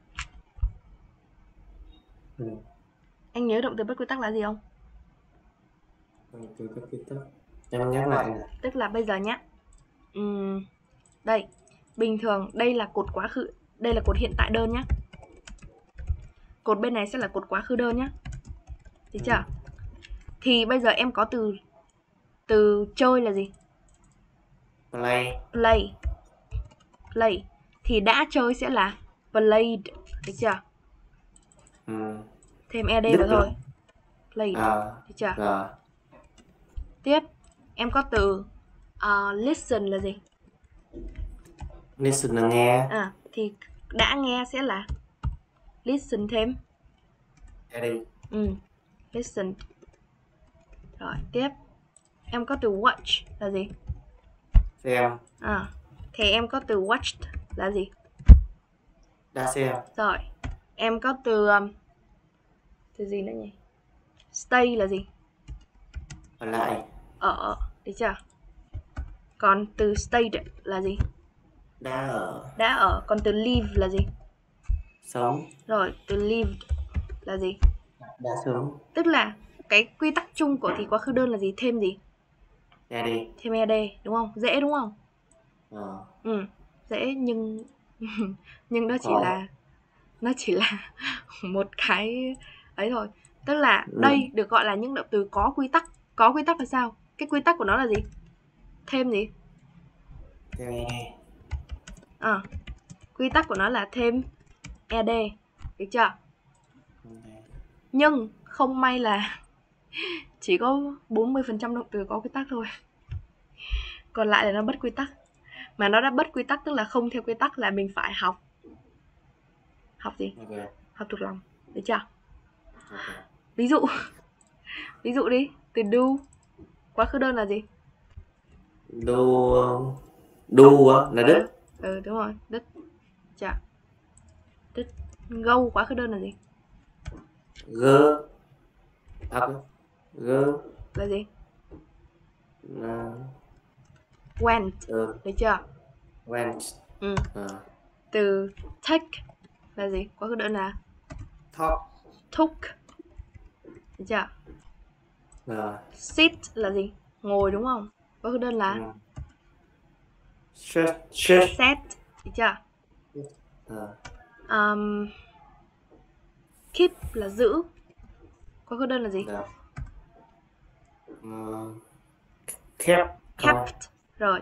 Ừ. Anh nhớ động từ bất quy tắc là gì không? Động từ bất quy tắc. Em nhắc lại này. Tức là bây giờ nhá. Uhm, đây, bình thường đây là cột quá khứ, đây là cột hiện tại đơn nhá. Cột bên này sẽ là cột quá khứ đơn nhá. Được chưa? Ừ. Thì bây giờ em có từ từ chơi là gì? Play. Play. Play. Thì đã chơi sẽ là played, được chưa? Ừ. Thêm ed vào thôi. Played, à, được chưa? Rồi. Tiếp, em có từ uh, listen là gì? Listen là nghe. À, thì đã nghe sẽ là listen thêm ed. Ừ, listen. Rồi, tiếp. Em có từ watch là gì? Xem. À, thì em có từ watched là gì? Đã xem. Rồi, em có từ um, từ gì nữa nhỉ? Stay là gì? Ở lại. Ở, được chưa? Còn từ stayed là gì? Đã ở. Đã ở. Còn từ live là gì? Sống. Rồi, từ lived là gì? Đã sống. Tức là cái quy tắc chung của thì quá khứ đơn là gì? Thêm gì? ed. Thêm ed, đúng không? Dễ đúng không? Ờ. Ừ, dễ nhưng nhưng nó chỉ Khó. là nó chỉ là một cái ấy thôi. Tức là Ừ. đây được gọi là những động từ có quy tắc. Có quy tắc là sao? Cái quy tắc của nó là gì? Thêm gì? Thêm ed. À, quy tắc của nó là thêm ed, được chưa? Okay. Nhưng không may là chỉ có bốn mươi phần trăm động từ có quy tắc thôi. Còn lại là nó bất quy tắc. Mà nó đã bất quy tắc tức là không theo quy tắc là mình phải học. Học gì? Okay. Học thuộc lòng, được chưa? Okay. Ví dụ ví dụ đi, từ do, quá khứ đơn là gì? Do do á là đích. Ừ, đúng rồi, đích. Chà. Đích. Go quá khứ đơn là gì? G. À, G Là gì? là Went, ừ. được chưa? Went. Ừ. À. Từ take là gì? Quá khứ đơn là Talk. took, được chưa? À. Sit là gì? Ngồi đúng không? Quá khứ đơn là Ừ. Set. Set. set, được chưa? À. Um, keep là giữ. Quá khứ đơn là gì? Dạ. Uh, kept. Kept. Rồi.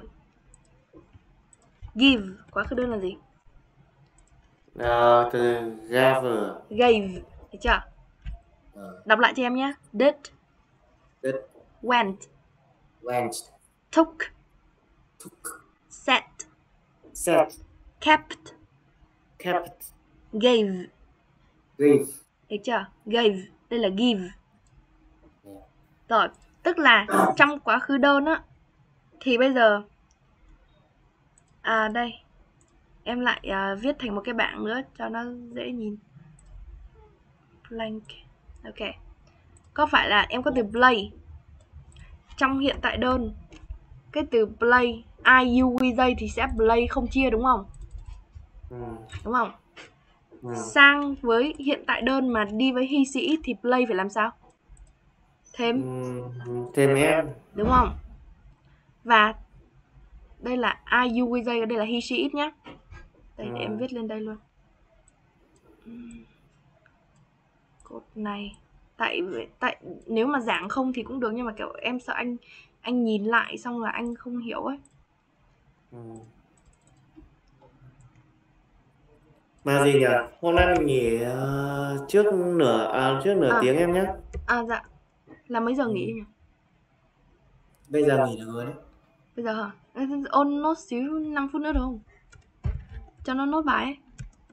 Give, quá khứ đơn là gì? Uh, từ gave. Gave, được chưa? À. Đọc lại cho em nhé. Did, Did. went, Went. took, Took. set, Set. kept, Kept. gave. Give. Được chưa? Gave, đây là give. Yeah. Rồi, tức là trong quá khứ đơn á thì bây giờ à đây em lại à, viết thành một cái bảng nữa cho nó dễ nhìn. Blank. Ok. Có phải là em có từ play trong hiện tại đơn, cái từ play I U we they thì sẽ play không chia đúng không? Ừ. Đúng không? Ừ. Sang với hiện tại đơn mà đi với he she it thì play phải làm sao? Thêm. Ừ. Thêm em. Đúng không? Và đây là I U we they, đây là he she it nhá. Đây để em viết lên đây luôn. Cột này tại tại nếu mà giảng không thì cũng được nhưng mà kiểu em sợ anh anh nhìn lại xong là anh không hiểu ấy. Ừ. Mà gì nhỉ? Hôm nay mình nghỉ uh, trước nửa à, trước nửa À. tiếng em nhé. À dạ. Là mấy giờ Ừ. nghỉ nhỉ? Bây giờ nghỉ được rồi đấy. Bây giờ hả? Ôn nốt xíu năm phút nữa được không? Cho nó nốt bài ấy.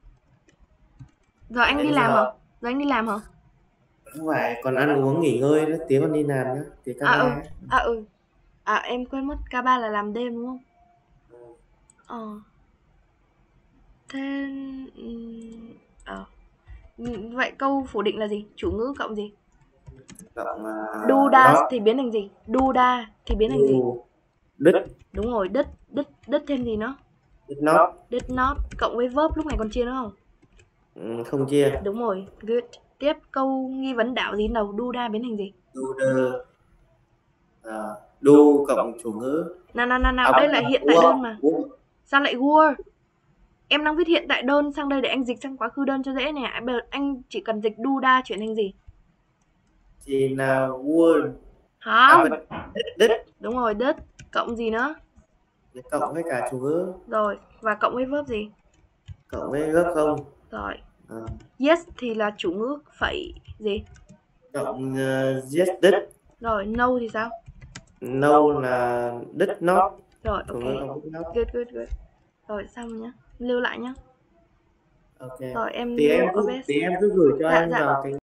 Giờ anh đi làm hả? Giờ anh đi làm hả? Không phải, còn ăn uống nghỉ ngơi nữa, tiếng còn đi làm nhá. Tiếng ca À ba ừ. ấy. À ừ. À em quên mất ca ba là làm đêm đúng không? Ờ. Thế ờ. Vậy câu phủ định là gì? Chủ ngữ cộng gì? Cộng uh, Do does thì biến thành gì? Do da thì biến thành gì? Đích. Đúng rồi, đích, đích, đích thêm gì nữa? Did not. Did not cộng với verb lúc này còn chia nữa không? Ừ, không chia. Đúng rồi, good. Tiếp câu nghi vấn đảo gì đầu? Do da biến thành gì? Do the. Uh, do cộng chủ ngữ. Nào nào nào nào, đây là hiện tại đơn mà. Sao lại were? Em đang viết hiện tại đơn sang đây để anh dịch sang quá khứ đơn cho dễ nè. Bây giờ anh chỉ cần dịch do da chuyển thành gì? Thì là were. Không. À, đích. Đúng rồi, đích. Cộng gì nữa? Cộng với cả chủ ngữ. Rồi, và cộng với verb gì? Cộng với verb không. Rồi. À. Yes thì là chủ ngữ phẩy gì? Cộng uh, yes đích. Rồi, no thì sao? No là đích not. Rồi, Chủ ok. ngữ không đích not. Good, good, good. Rồi, xong nhá. Lưu lại nhá. Ok. Rồi, em Thì lưu em cứ, o bê ét. thì em cứ gửi cho Dạ, anh dạ. vào cái